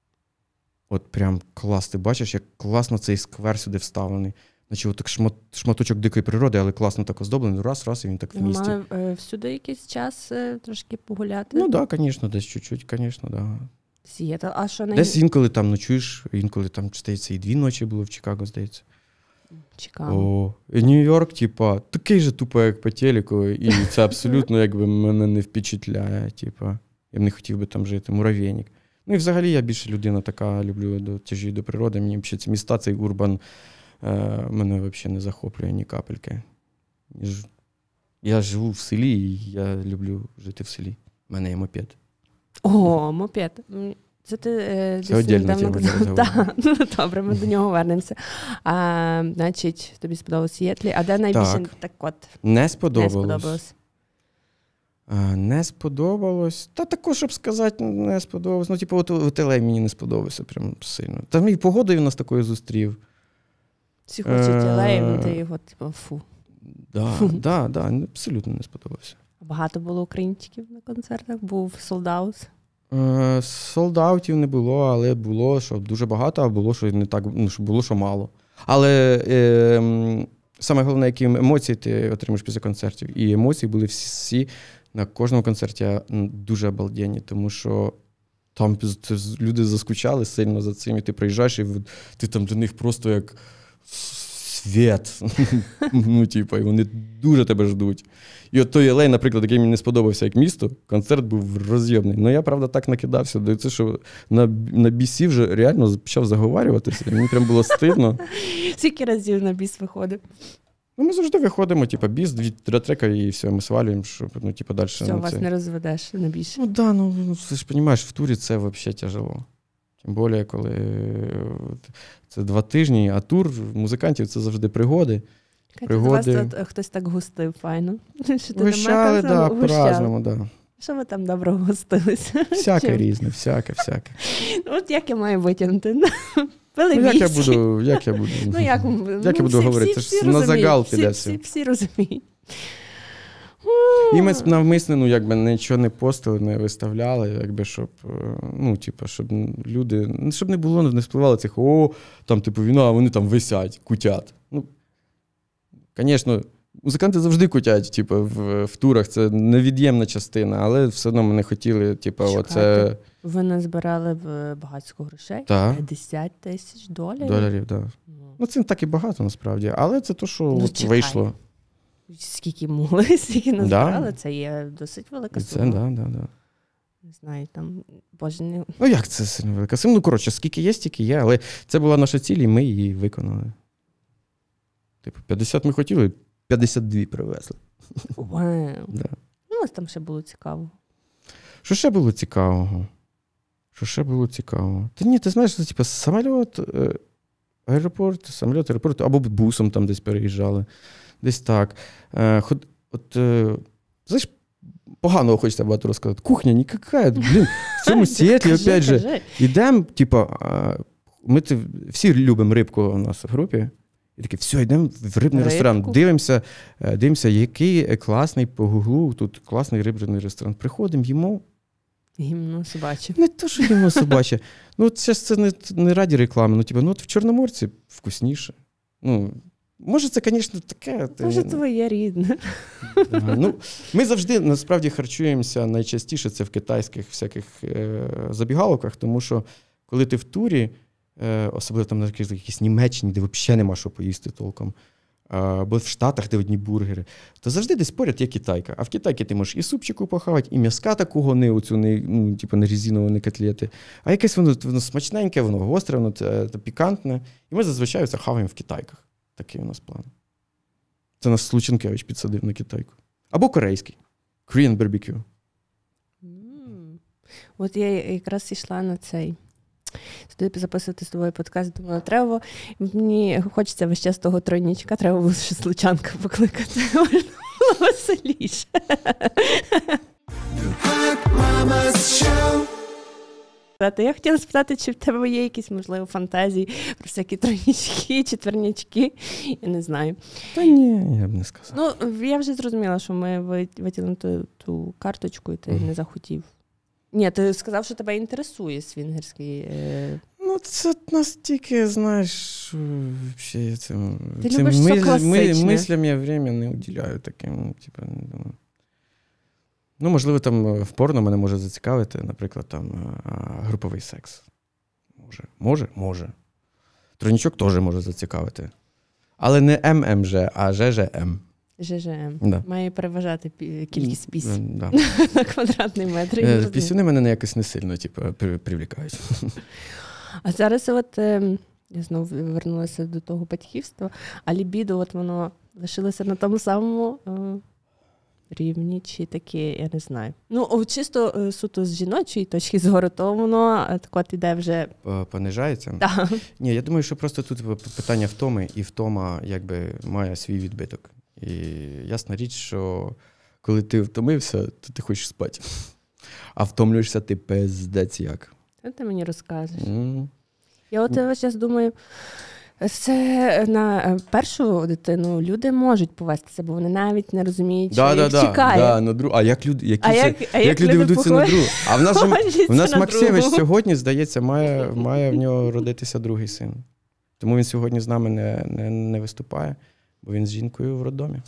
От прям клас. Ти бачиш, як класно цей сквер сюди вставлений. Значить, так шмат, шматочок дикої природи, але класно так оздоблений. Раз, раз, і він так в місті. Мали е, всюди якийсь час е, трошки погуляти? Ну так, да, звісно, десь чуть-чуть, звісно, да. Сіетл. А що най... Десь інколи там ночуєш, інколи там, здається, і дві ночі було в Чикаго, здається. Чикаго. О, Нью-Йорк, типа, такий же тупо, як по телеку, і це абсолютно, якби, мене не впечатляє, типа. Я б не хотів би там жити, муравейник. Ну і взагалі я більше людина така, люблю до тяжі до природи. Мені взагалі ці міста, цей урбан, е, мене взагалі не захоплює ні капельки. Я живу в селі, і я люблю жити в селі. У мене є мопед. О, мопед. Це ти е, це віддільна тема. Так, ну добре, ми до нього вернемося. А, значить, тобі сподобалось Сіетлі. А де найбільше так, так от? Не сподобалось. Не сподобалось. А, не сподобалось. Та також, щоб сказати, не сподобалось. Ну, типу, от, от Ел Ей мені не сподобався прям сильно. Там і погодою він нас такою зустрів. Всі хочуть Ел Ей, ти його, типу, фу. Так, да, да, да, абсолютно не сподобався. Багато було українців на концертах? Був солдаут? Солдаутів не було, але було, що дуже багато, а було, що не так, ну, що було, що мало. Але е, саме головне, які емоції ти отримаєш після концертів. І емоції були всі на кожному концерті дуже обалденні, тому що там люди заскучали сильно за цим, і ти приїжджаєш, і ти там до них просто як світ. Ну, типу, і вони дуже тебе ждуть. І от той Ел Ей, наприклад, який мені не сподобався як місто, концерт був роз'ємний. Ну, я, правда, так накидався. До це, що на, на бісі вже реально почав заговарюватися. Мені прям було стидно. Скільки разів на біс виходив? Ну, ми завжди виходимо, типу, біс, дві-три трека, і все, ми свалюємо, щоб, ну, типу, далі. Все, ну, вас це... не розведеш на більше. Ну, так, да, ну, ти ж розумієш, в турі це взагалі тяжело. Тим більше, коли це два тижні, а тур музикантів – це завжди пригоди. Пригоди. Вас тут хтось так гостив файно. Вищали, так, да, по-разному, так. Да. Що ви там добре гостилися? Всяке різне, всяке, всяке. От як я маю витягнути? Пили ну, як я буду, як я буду, ну, як, як ну, я буду всі, говорити? Всі, всі, всі на загал всі, піде всі, все. Всі, всі розуміють. І ми навмисно, ну, якби нічого не постили, не виставляли, якби, щоб, ну, типу, щоб люди, щоб не було, не спливало цих, о, там, типу, війна, а вони там висять, кутять. Ну, звісно, музиканти завжди кутять, типу, в, в турах, це невід'ємна частина, але все одно ми не хотіли, типу, оце... Ви назбирали в багатську грошей? Так. п'ятдесят тисяч доларів? Доларів, так. Да. Ну. ну, це не так і багато, насправді, але це то, що ну, от вийшло. Скільки могли, скільки назбирали, да. Це є досить велика сума. Це, да, да, да. Не знаю, там, боже, не... Ну, як це сильно велика сума? Ну, коротше, скільки є, стільки є, але це була наша ціль, і ми її виконали. Типу, п'ятдесят ми хотіли, п'ятдесят два привезли. Вау. Да. Ну, ось там ще було цікаво. Що ще було цікавого? Що ще було цікавого? Та ні, ти знаєш, це, типу, самоліт, аеропорт, самоліт, аеропорт, або бусом там десь переїжджали. Десь так. Е, ход, от, е, знаєш, поганого хочеться багато розказати. Кухня ніяка, блін, в цьому Сіетлі, опять же, йдемо, типа, ми всі любимо рибку у нас в групі, і такі, все, йдемо в рибний Рибку. ресторан, дивимося, дивимося, який класний по гуглу, тут класний рибний ресторан. Приходимо, їмо. Гімно собаче. Не то, що гімно собаче. Ну, це ж це не, не раді реклами, ну, типа, ну, от в Чорноморці вкусніше. Ну, може, це, звісно, таке. Може, твоє рідне. Ага, ну, ми завжди, насправді, харчуємося найчастіше це в китайських всяких е, забігаловках, тому що, коли ти в турі, е, особливо там на якійсь Німеччині, де взагалі нема що поїсти толком, або в Штатах, де одні бургери, то завжди десь поряд є китайка. А в китайці ти можеш і супчику похавати, і м'яска такого, не оцю, не, ну, типу, не резинового, не котлети. А якесь воно, воно смачненьке, воно гостре, воно це, це пікантне. І ми зазвичай це хаваємо в китайках. Такий у нас план. Це нас Слученкевич підсадив на китайку. Або корейський. Korean barbecue. Mm. От я якраз йшла на цей. Туди записувати з тобою подкаст, думала, треба, мені хочеться весь час того тройнічка, треба було ще Случанка покликати. Можна було веселіше. Я хотіла спитати, чи в тебе є якісь, можливо, фантазії про всякі тройнічки, четвернячки, я не знаю. Та ні, я б не сказав. Ну, я вже зрозуміла, що ми виділимо ту, ту карточку, і ти mm. не захотів. Ні, ти сказав, що тебе інтересує свінгерський... Е... Ну, це настільки, знаєш, взагалі, цим, ти цим любиш ми, все класичне. Ми, мислям я время не уділяю таким, типу, не думаю. Ну, можливо, там в порно мене може зацікавити, наприклад, там груповий секс. Може, може, може. Тройнічок теж може зацікавити. Але не ММЖ, а ЖЖМ. ЖЖМ. Да. Має переважати кількість пісень да. на квадратний метр. Пісюни мене якось не сильно типу, привлікають. А зараз от, я знову вернулася до того батьківства, а лібідо, от воно лишилося на тому самому рівні, чи такі, я не знаю. Ну, чисто суто з жіночої точки зору, то воно так от іде вже... Понижається? Так. Ні, я думаю, що просто тут питання втоми, і втома якби має свій відбиток. І ясна річ, що коли ти втомився, то ти хочеш спати. А втомлюєшся ти пиздець як. Це ти мені розкажеш. Mm. Я от зараз думаю, це на першу дитину люди можуть повестися, бо вони навіть не розуміють, що да, їх да, чекає. Да, на друг... А як люди, які а це... як, а як, як люди, люди ведуться на другу? А в нас, же... в нас Максимович сьогодні, здається, має, має в нього родитися другий син. Тому він сьогодні з нами не, не, не виступає, бо він з жінкою в роддомі.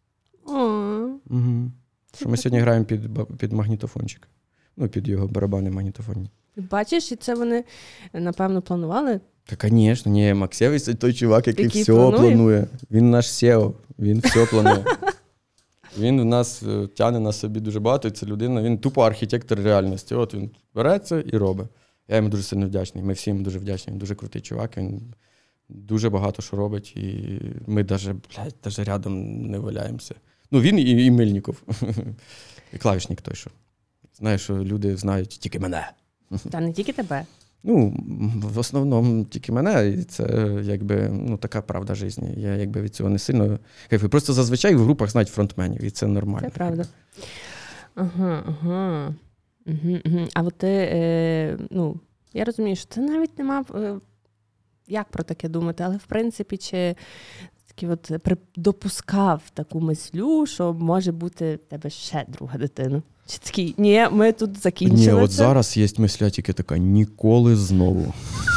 Угу. Що ми сьогодні граємо під, під магнітофончик. Ну, під його барабанний магнітофон. Бачиш, і це вони, напевно, планували? Та, звісно, ні, Максевич це той чувак, який, який все планує? планує. Він наш сео, він все планує. Він в нас тягне на собі дуже багато, і це людина, він тупо архітектор реальності. От він береться і робить. Я йому дуже сильно вдячний, ми всі йому дуже вдячні. Він дуже крутий чувак, він дуже багато що робить, і ми навіть, блядь, навіть рядом не валяємося. Ну, він і, і Мельников. І клавішник той, що. Знає, що люди знають тільки мене. Та не тільки тебе. Ну, в основному тільки мене, і це якби, ну, така правда життя. Я якби від цього не сильно кайфую. Просто зазвичай в групах знають фронтменів, і це нормально. Це правда. Ага, ага. Угу, угу. А от ти, е, ну, я розумію, що це навіть нема, е, як про таке думати, але в принципі, чи такий от допускав таку мислю, що може бути в тебе ще друга дитина. Чи такий, ні, ми тут закінчили. Ні, це. от зараз є мисля тільки така, ніколи знову.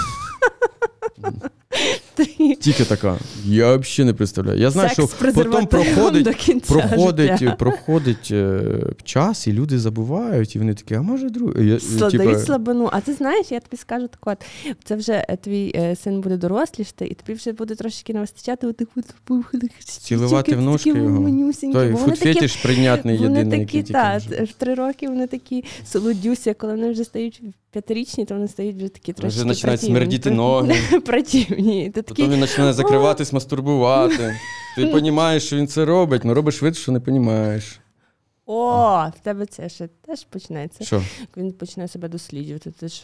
Тільки така. Я взагалі не представляю. Я знаю, секс що потім проходить, проходить, проходить е, час, і люди забувають, і вони такі, а може друге? Дають слабину. А ти знаєш, я тобі скажу так от, це вже твій е, син буде дорослішти, і тобі вже буде трошки не вистачати отих цілувати в ножки його. Той фуд-фетиш прийнятний єдиний. Вони такі, так, в три роки вони такі солодюся, коли вони вже стають п'ятирічні, то вони стають вже такі трошки вже починають смердіти ноги. Противні. Потім він починає закриватись, мастурбувати. Ти розумієш, що він це робить, але робиш вид, що не розумієш. О, в тебе це ще теж почнеться. Що? Він починає себе досліджувати. Ти ж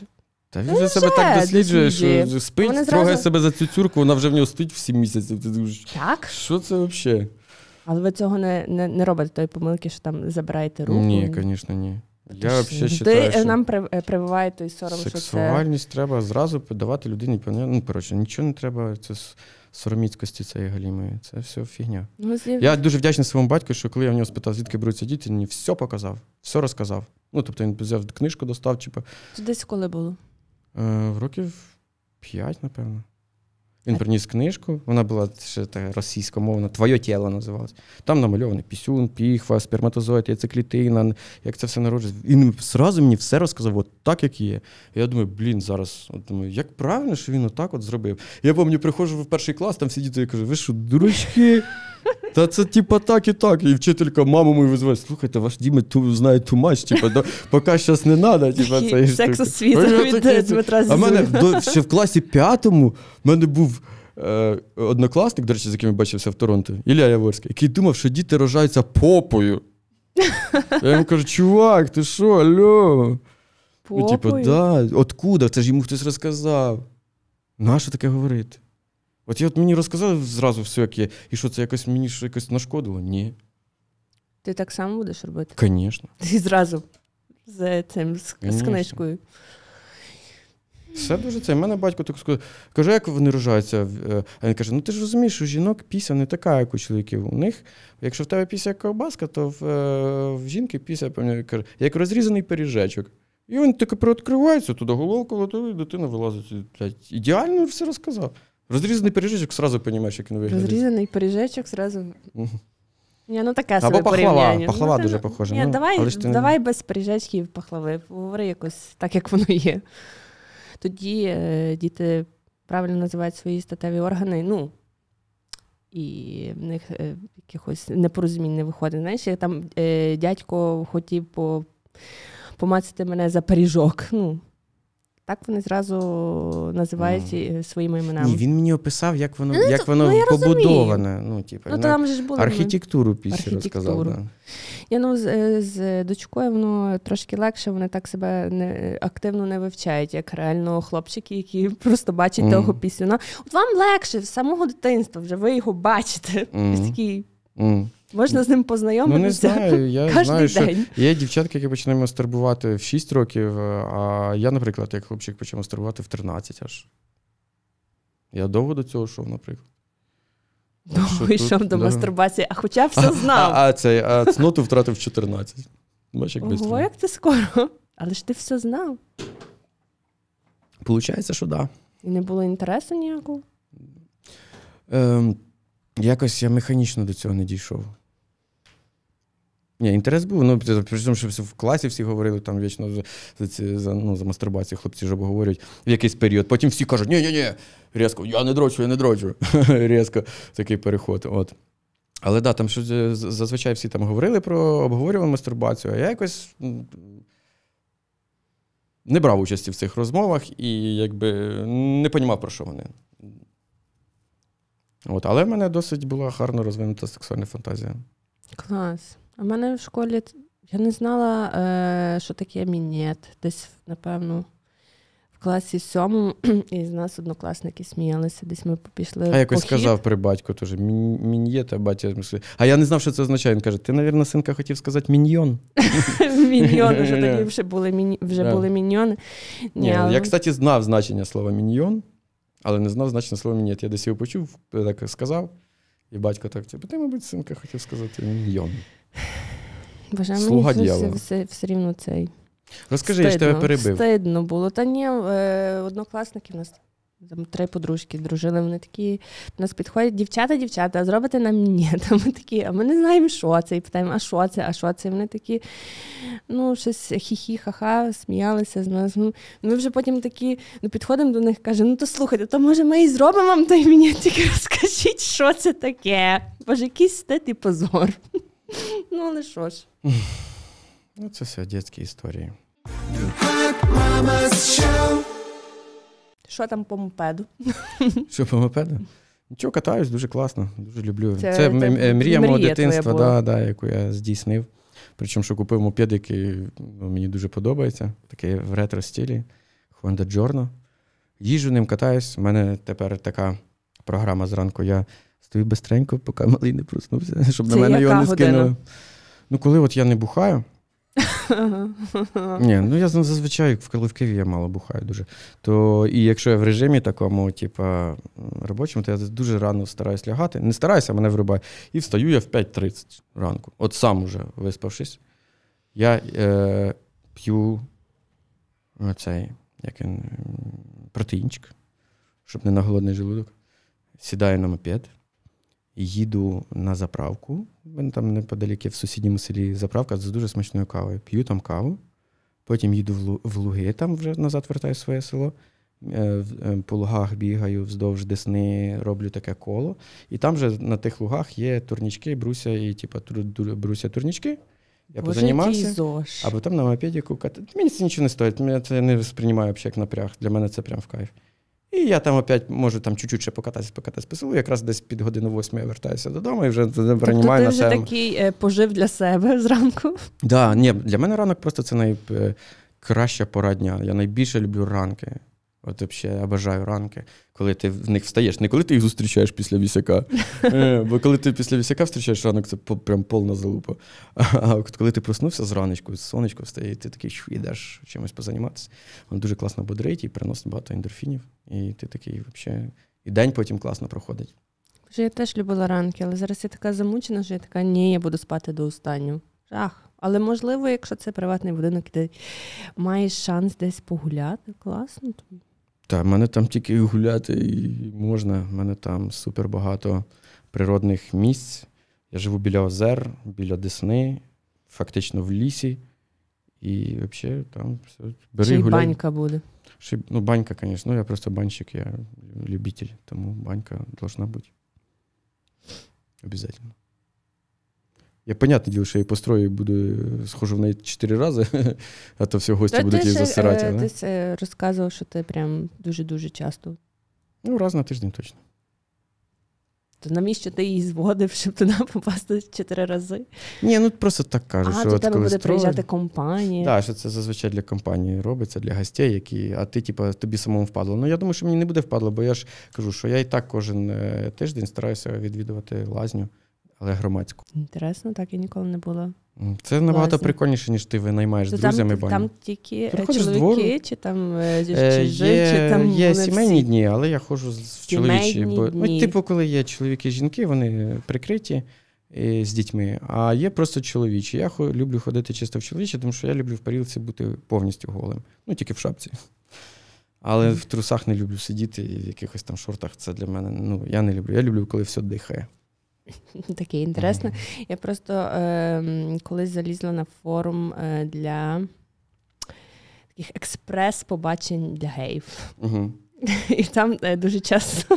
Та він вже себе так досліджує, що спить, Вони трогає зразу... себе за цю цюрку, вона вже в нього стоїть в сім місяців. Ти думаєш, так? Що це взагалі? Але ви цього не, не, не робите, тої помилки, що там забираєте руку? Ні, звісно, ні. Я взагалі Ти вважаю, що нам прививає той сором, що це... Сексуальність треба зразу подавати людині. Ну, коротше, нічого не треба, це сороміцькості цієї галімої. Це все фігня. Ну, зі... Я дуже вдячний своєму батьку, що коли я в нього спитав, звідки беруться діти, він мені все показав, все розказав. Ну, тобто він взяв книжку, достав, типу. Це десь коли було? Е, в років п'ять, напевно. Він приніс книжку, вона була ще та російськомовна, «Твоє тіло» називалась. Там намальований пісюн, піхва, сперматозоїд, яйцеклітина, як це все народжується. Він одразу мені все розказав, от так, як є. І я думаю, блін, зараз, от думаю, як правильно, що він отак от зробив. Я пам'ятаю, приходжу в перший клас, там всі діти, я кажу, ви що, дурачки? Та це типа так і так. І вчителька маму мою визває, слухайте, ваш Діма ту, знає too much, типа, до, поки зараз не треба. Типа, це секс-освіта від Дмитра Зізуля. А в мене до, ще в класі п'ятому в мене був е, однокласник, до речі, з яким я бачився в Торонто, Ілля Яворський, який думав, що діти рожаються попою. Я йому кажу, чувак, ти що, алло? Попою? Ну, типу, да, откуда? Це ж йому хтось розказав. Нащо таке говорити? От я от мені розказав зразу все, як є. І що, це якось мені що, якось нашкодило? Ні. Ти так само будеш робити? Звісно. І зразу з цим, з, з книжкою. Все дуже це. У мене батько так сказав, каже, як вони рожаються? А він каже, ну ти ж розумієш, що жінок піся не така, як у чоловіків. У них, якщо в тебе піся як ковбаска, то в, в жінки піся, каже, як розрізаний пиріжечок. І він таки приоткривається, туди головку, і дитина вилазить. Ідеально все розказав. Розрізаний пиріжечок, одразу розумієш, як він виглядає. Розрізаний пиріжечок, одразу... Угу. Ні, ну таке або собі пахлава, порівняння. пахлава ну, дуже похожа. Ні, ну, давай, ти... давай без пиріжечків пахлави. Говори якось так, як воно є. Тоді е, діти правильно називають свої статеві органи, ну, і в них е, якихось непорозумінь не виходить. Знаєш, я там е, дядько хотів по, помацати мене за пиріжок, ну, так вони зразу називають mm. своїми іменами. Ні, він мені описав, як воно, ну, як воно ну, побудоване. Ну, типу, ну, там же ж було, архітектуру пісі розказав. Да. Я, ну, з, з дочкою воно трошки легше, вони так себе не, активно не вивчають, як реально хлопчики, які просто бачать mm. того пісюна. От вам легше, з самого дитинства вже ви його бачите. Mm. Такий... Mm. Можна з ним познайомитися. Ну, не знаю. Я знаю, день. що є дівчатки, які починають мастурбувати в шість років, а я, наприклад, як хлопчик почав мастурбувати в тринадцять аж. Я довго до цього йшов, наприклад. Довго йшов до да. мастурбації, а хоча все знав. А, а, цей, а цноту втратив в чотирнадцять. Бач, як Ого, як це скоро. Але ж ти все знав. Получається, що да. І не було інтересу ніякого? Ем, якось я механічно до цього не дійшов. Ні, інтерес був, ну, при тому, що в класі всі говорили, там вічно за, за, ну, за мастурбацію хлопці ж обговорюють в якийсь період. Потім всі кажуть, ні-ні-ні, різко, я не дрочу, я не дрочу. Різко такий переход. От. Але да, там що, зазвичай всі там говорили про, обговорювали мастурбацію, а я якось не брав участі в цих розмовах і якби не розумів, про що вони. От. Але в мене досить була гарно розвинута сексуальна фантазія. Клас. А в мене в школі, я не знала, е, що таке мінет. Десь, напевно, в класі сьомому, і з нас однокласники сміялися, десь ми пішли в А якось похід. сказав при батьку теж, мін'єт, а батя... А я не знав, що це означає. Він каже, ти, мабуть, синка, хотів сказати міньйон. Міньйон, вже тоді вже були, мінь... вже були міньйони. Ні, але... Я, кстати, знав значення слова міньйон, але не знав значення слова мін'єт. Я десь його почув, так сказав, і батько так, ти, мабуть, синка, хотів сказати міньйон. Боже, мені все, все, все рівно цей. Розкажи, я ж тебе перебив. Стидно було. Та ні, однокласники в нас, там три подружки дружили, вони такі, до нас підходять, дівчата, дівчата, а зробите нам мінет. А ми такі, а ми не знаємо, що це. І питаємо, а що це, а що це? І вони такі, ну, щось хі-хі, ха-ха, сміялися з нас. Ну, ми вже потім такі, ну, підходимо до них, кажемо, ну, то слухайте, то може ми і зробимо вам той мінет, тільки розкажіть, що це таке. Боже, якийсь стид і позор. Ну, але що ж. Ну, це все дитячі історії. Що там по мопеду? Що по мопеду? Нічого, катаюсь, дуже класно, дуже люблю. Це, це м- мрія мого дитинства, да, да, яку я здійснив. Причому, що купив мопед, який ну, мені дуже подобається, такий в ретро-стилі. Honda Giorno. Їжджу ним, катаюсь. У мене тепер така програма зранку. Я стою бистренько, поки малий не проснувся, щоб Це на мене його не година? скинули. Ну, коли от я не бухаю, ні, ну я зазвичай, коли в Києві я мало бухаю дуже, то і якщо я в режимі такому, типа, робочому, то я дуже рано стараюсь лягати. Не стараюся, мене вирубає. І встаю я в п'ять тридцять ранку. От сам уже виспавшись. Я е, п'ю оцей, як він, протеїнчик, щоб не на голодний желудок. Сідаю на мопед. Їду на заправку, там неподалік є в сусідньому селі заправка з дуже смачною кавою. П'ю там каву, потім їду в Луги, там вже назад вертаю в своє село, по лугах бігаю вздовж Десни, роблю таке коло. І там вже на тих лугах є турнічки, бруся і типу, бруся-турнічки. Я позанімався, а потім на мопеді кукати. Мені це нічого не стоїть, я це не сприймаю взагалі як напряг, для мене це прям в кайф. І я там опять можу там чуть-чуть ще покататися, покататися по селу. Якраз десь під годину восьму я вертаюся додому і вже приймаю на себе. Тобто ти вже такий е, пожив для себе зранку? Так, да, ні, для мене ранок просто це найкраща пора дня. Я найбільше люблю ранки. От взагалі, я бажаю ранки, коли ти в них встаєш. Не коли ти їх зустрічаєш після вісяка. Бо коли ти після вісяка зустрічаєш ранок, це прям повна залупа. А от коли ти проснувся зранечку, сонечко встає, і ти такий йдеш чимось позаніматися. Воно дуже класно бодрить і приносить багато ендорфінів. І ти такий взагалі... І день потім класно проходить. Я теж любила ранки, але зараз я така замучена, що я така, ні, я буду спати до останнього. Жах. Але можливо, якщо це приватний будинок, де маєш шанс десь погуляти, класно тобі. Так, в мене там тільки гуляти і можна. В мене там супер багато природних місць. Я живу біля озер, біля Десни, фактично в лісі. І взагалі там все. Бери, Ще й гуляй. банька буде. Ще, ну, банька, звісно. Ну, я просто банщик, я любитель. Тому банька должна бути. Обязательно. Я, понятне діло, що я її построю і буду, схожу в неї чотири рази, а то все гості Та будуть її засирати. Ти не? ж розказував, що ти прям дуже-дуже часто. Ну, раз на тиждень точно. То навіщо ти її зводив, щоб туди попасти чотири рази? Ні, ну просто так кажуть. А, що до от тебе коли буде строю... приїжджати компанія. Так, що це зазвичай для компанії робиться, для гостей, які, а ти, типу, тобі самому впадло. Ну, я думаю, що мені не буде впадло, бо я ж кажу, що я і так кожен тиждень стараюся відвідувати лазню, але громадську. Інтересно, так я ніколи не була. Це набагато Лазня. прикольніше, ніж ти винаймаєш з друзями баню. Там тільки Приходиш чоловіки, чи там е, чижи, є, чи там є вони сімейні всі? дні, але я ходжу в чоловічі. Бо, ну, дні. типу, коли є чоловіки і жінки, вони прикриті і, з дітьми, а є просто чоловічі. Я хо, люблю ходити чисто в чоловічі, тому що я люблю в парілці бути повністю голим. Ну, тільки в шапці. Але в трусах не люблю сидіти і в якихось там шортах. Це для мене, ну, я не люблю. Я люблю, коли все дихає. Таке інтересно. Mm-hmm. Я просто е, колись залізла на форум е, для таких експрес-побачень для геїв. Mm-hmm. І там е, дуже часто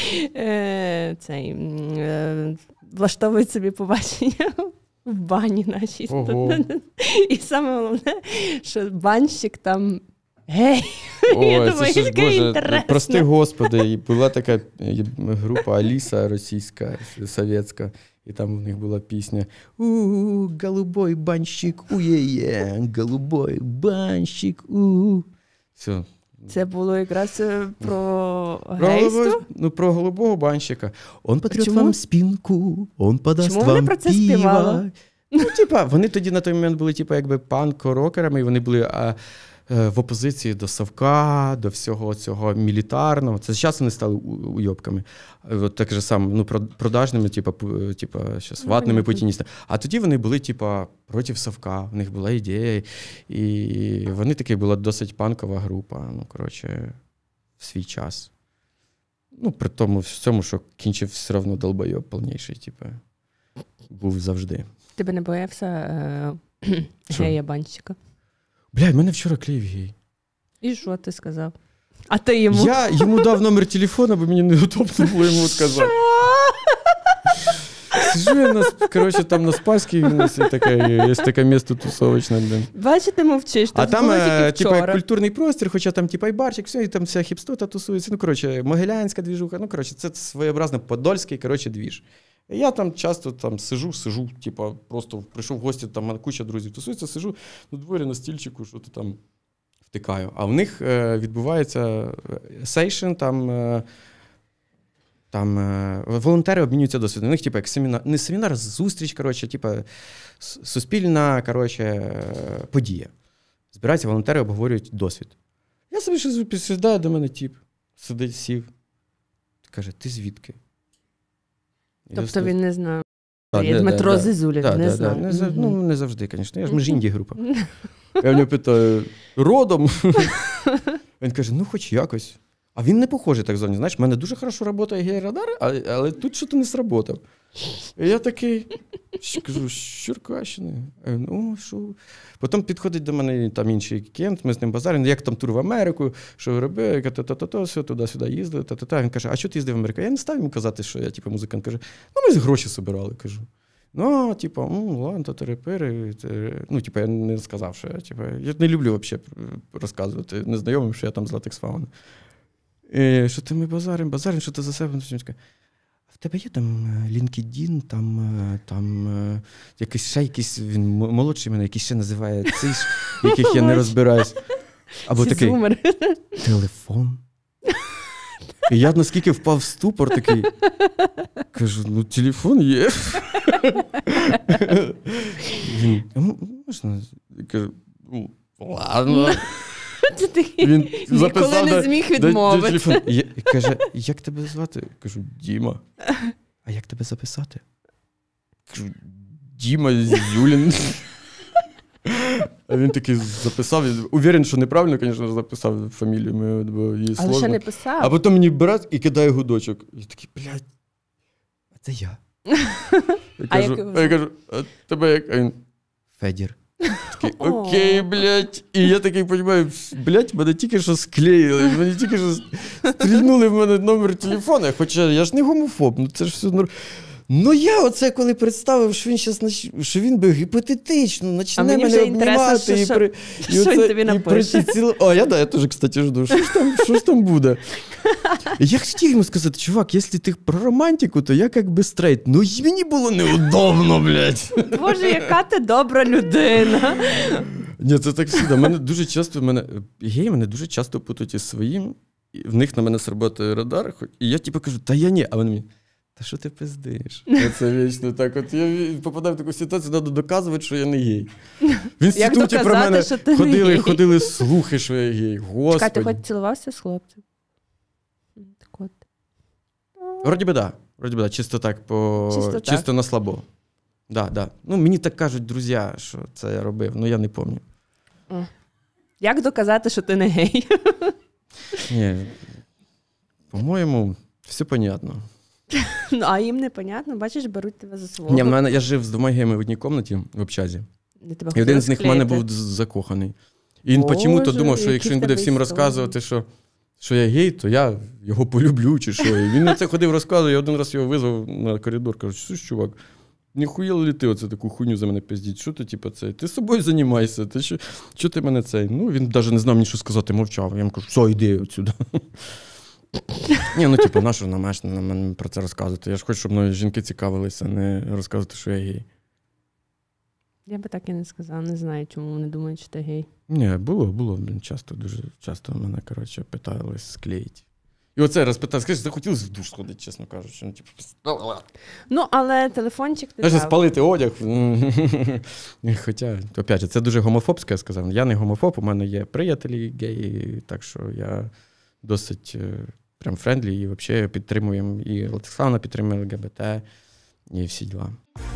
е, цей, е, влаштовують собі побачення в бані нашій. Ого. І саме головне, що банщик там гей. Ой, я це думаю, ж, Боже, інтересно. прости Господи, і була така група Аліса російська, совєтська, і там у них була пісня «У, голубой банщик, ує-є, голубой банщик, у». Все. Це було якраз про, про гейство? Ну, про голубого банщика. Он потрет Чому? вам спинку, он подасть Чому вам вони про це пиво. співали? Ну, типа, вони тоді на той момент були, типа, якби панк-рокерами, і вони були а, а, в опозиції до Савка, до всього цього мілітарного. Це зараз вони стали уйобками. От так же саме, ну, продажними, типа, типа, щас, ватними путіністами. А тоді вони були, типа, проти Савка, в них була ідея. І вони таки була досить панкова група, ну, коротше, в свій час. Ну, при тому всьому, що кінчив все одно долбойоб повніший, типа, був завжди. Ти би не боявся е- гея-банщика? Бля, в мене вчора клеїв гей. І що ти сказав? А ти йому? Я йому дав номер телефона, бо мені неудобно було йому сказати. Сижу я, на, коротше, там на Спаській, у нас є таке, є таке місто тусовочне. Блин. Бачите, мовчиш. А там, е, типа, як культурний простір, хоча там, типа, і барчик, все, і там вся хіпстота тусується. Ну, коротше, могилянська двіжуха, ну, коротше, це своєобразно подольський, коротше, двіж. Я там часто там сижу, сижу, типа, просто прийшов в гості, там куча друзів тусується, сижу на дворі на стільчику, що то там в втикаю. А в них е, відбувається сейшн, там, е, там е, волонтери обмінюються досвідом. У них, типу, як семінар, не семінар, зустріч, коротше, типу, суспільна, коротше, подія. Збираються волонтери, обговорюють досвід. Я собі щось підсідаю, до мене тип, сидить, сів. Каже, ти звідки? Тобто він не знав. А, Є не, Дмитро да, Зизулін, да, не да, знав. Да, не, mm-hmm. Ну, не завжди, звісно. Я ж ми ж інді група. Я в нього питаю, родом? Він каже, ну хоч якось. А він не похожий так зовні. Знаєш, в мене дуже хорошо працює гей-радар, але, але тут щось не сработав. І я такий, кажу, з Черкащини. Ну, що? Потім підходить до мене там інший кент, ми з ним базаримо, як там тур в Америку, що робив, я кажу, та-та-та, все, туди-сюди їздили, та-та-та. Він каже, а що ти їздив в Америку? Я не став йому казати, що я типу, музикант. Каже, ну ми гроші збирали, кажу. Ну, типу, ладно, то терепери. Ну, типу, я не сказав, що я, типу, я не люблю взагалі розказувати незнайомим, що я там з Latex Fauna. І, що ти ми базаримо, базаримо, що ти за себе? В тебе є там LinkedIn, там, там якийсь ще якийсь, він молодший мене, якийсь ще називає цих, яких я не розбираюсь. Або такий, телефон. І я наскільки впав в ступор, такий, кажу, ну телефон є. Він, можна? Я кажу, ну, ладно. Він ніколи не зміг відмовити. І каже, як тебе звати? Я кажу, Діма. А як тебе записати? Я кажу, Діма Зюлін. А він такий записав. Уверен, що неправильно, звісно, записав фамілію мою, бо її сложно. Але ще не писав. А потім мені брат і кидає гудочок. І я такий, блядь, а це я. Я кажу, а я кажу, а тебе як? А він, Федір. Такий, окей, блядь. І я такий, розумію, блядь, мене тільки що склеїли, мене тільки що стрільнули в мене номер телефону, хоча я ж не гомофоб, ну це ж все нормально. Ну я оце коли представив, що він щас нач... що він би гіпотетично почне мене обнімати і при і що він тобі напише. Ціл... О, я да, я теж, кстати, жду. Що ж там, що ж там буде? Я хотів йому сказати, чувак, якщо ти про романтику, то я як би стрейт. Ну мені було неудобно, блядь. Боже, яка ти добра людина. Ні, це так завжди. Мене дуже часто мене геї мене дуже часто путають із своїм. І в них на мене сработає радар, і я типу кажу: "Та я ні", а вони мені: "Та що ти пиздиш?" Це вічно так. От я попадаю в таку ситуацію, треба доказувати, що я не гей. В інституті про мене ходили, ходили слухи, що я гей. Господи. Чекай, ти хоч цілувався з хлопцем? Так от. Вроді би, да. Вроді би, да. Чисто так, по... Чисто, Чисто так. на слабо. Да, да. Ну, мені так кажуть друзі, що це я робив, але я не пам'ятаю. Як доказати, що ти не гей? Ні, по-моєму, все понятно. Ну, а їм непонятно, бачиш, беруть тебе за свого. Ні, в мене, я жив з двома геями в одній кімнаті в общазі. І один з них в мене був закоханий. І він почему-то думав, що якщо він буде всім розказувати, що, що я гей, то я його полюблю чи що. І він на це ходив, розказував, я один раз його визвав на коридор, кажу: "Що ж, чувак, ніхуя ли ти оце таку хуйню за мене пиздіть? Що ти, типу, це? Ти собою займайся, ти що, що ти мене цей?" Ну, він навіть не знав мені, що сказати, мовчав. Я йому кажу: "Все, йди отсюди." Ні, ну, типу, нащо на мене, на мене про це розказувати? Я ж хочу, щоб мною жінки цікавилися, не розказувати, що я гей. Я би так і не сказала, не знаю, чому вони думають, що ти гей. Ні, було, було, блін, часто, дуже часто мене, коротше, питались склеїти. І оце розпитав, скажи, захотілося в душ сходити, чесно кажучи. Ну, типу, ну, але телефончик ти дав. дав. Спалити одяг. Хоча, опять же, це дуже гомофобське, я сказав. Я не гомофоб, у мене є приятелі геї, так що я досить прям френдлі і взагалі підтримуємо, і Latex Fauna підтримує ЛГБТ, і всі діла.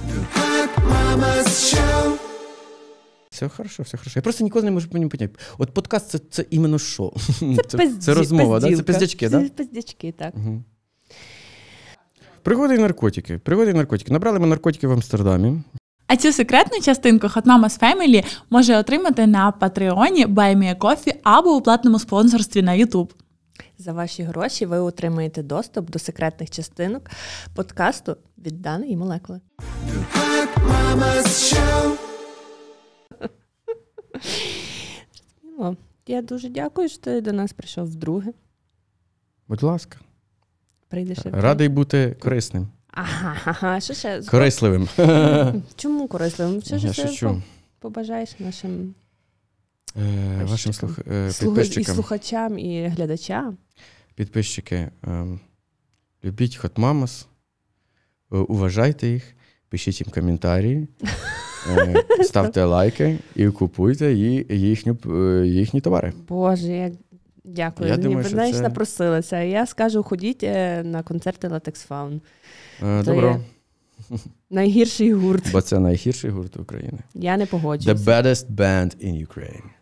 Все хорошо, все хорошо. Я просто ніколи не можу по ньому поняти. От подкаст це, це іменно що? Це, це, пизді, це розмова, да? Це пиздячки, так? Це пиздячки, так. Угу. Пригоди і наркотики. Пригоди і наркотики. Набрали ми наркотики в Амстердамі. А цю секретну частинку Hot Mamas Family може отримати на Патреоні, Buy Me a Coffee або у платному спонсорстві на YouTube. За ваші гроші ви отримаєте доступ до секретних частинок подкасту від Дани і Молекули. Я дуже дякую, що ти до нас прийшов вдруге. Будь ласка. Прийдеш. Радий бути корисним. Ага, ага. Що ще? Корисливим. Чому корисливим? Що Я ж шучу. побажаєш нашим Е, вашим слух... е, Слух... підписчикам. І слухачам, і глядачам. Підписчики, ем, любіть Hot Mamas, е, уважайте їх, пишіть їм коментарі, е, ставте лайки і купуйте ї, їхню, е, їхні товари. Боже, як дякую. Я думаю, Ви, що знаєш, це- напросилася. Я скажу, ходіть е, на концерти Latex Faun. Е, Це добро, є найгірший гурт. бо це найгірший гурт України. Я не The погоджуюся. baddest band in Ukraine.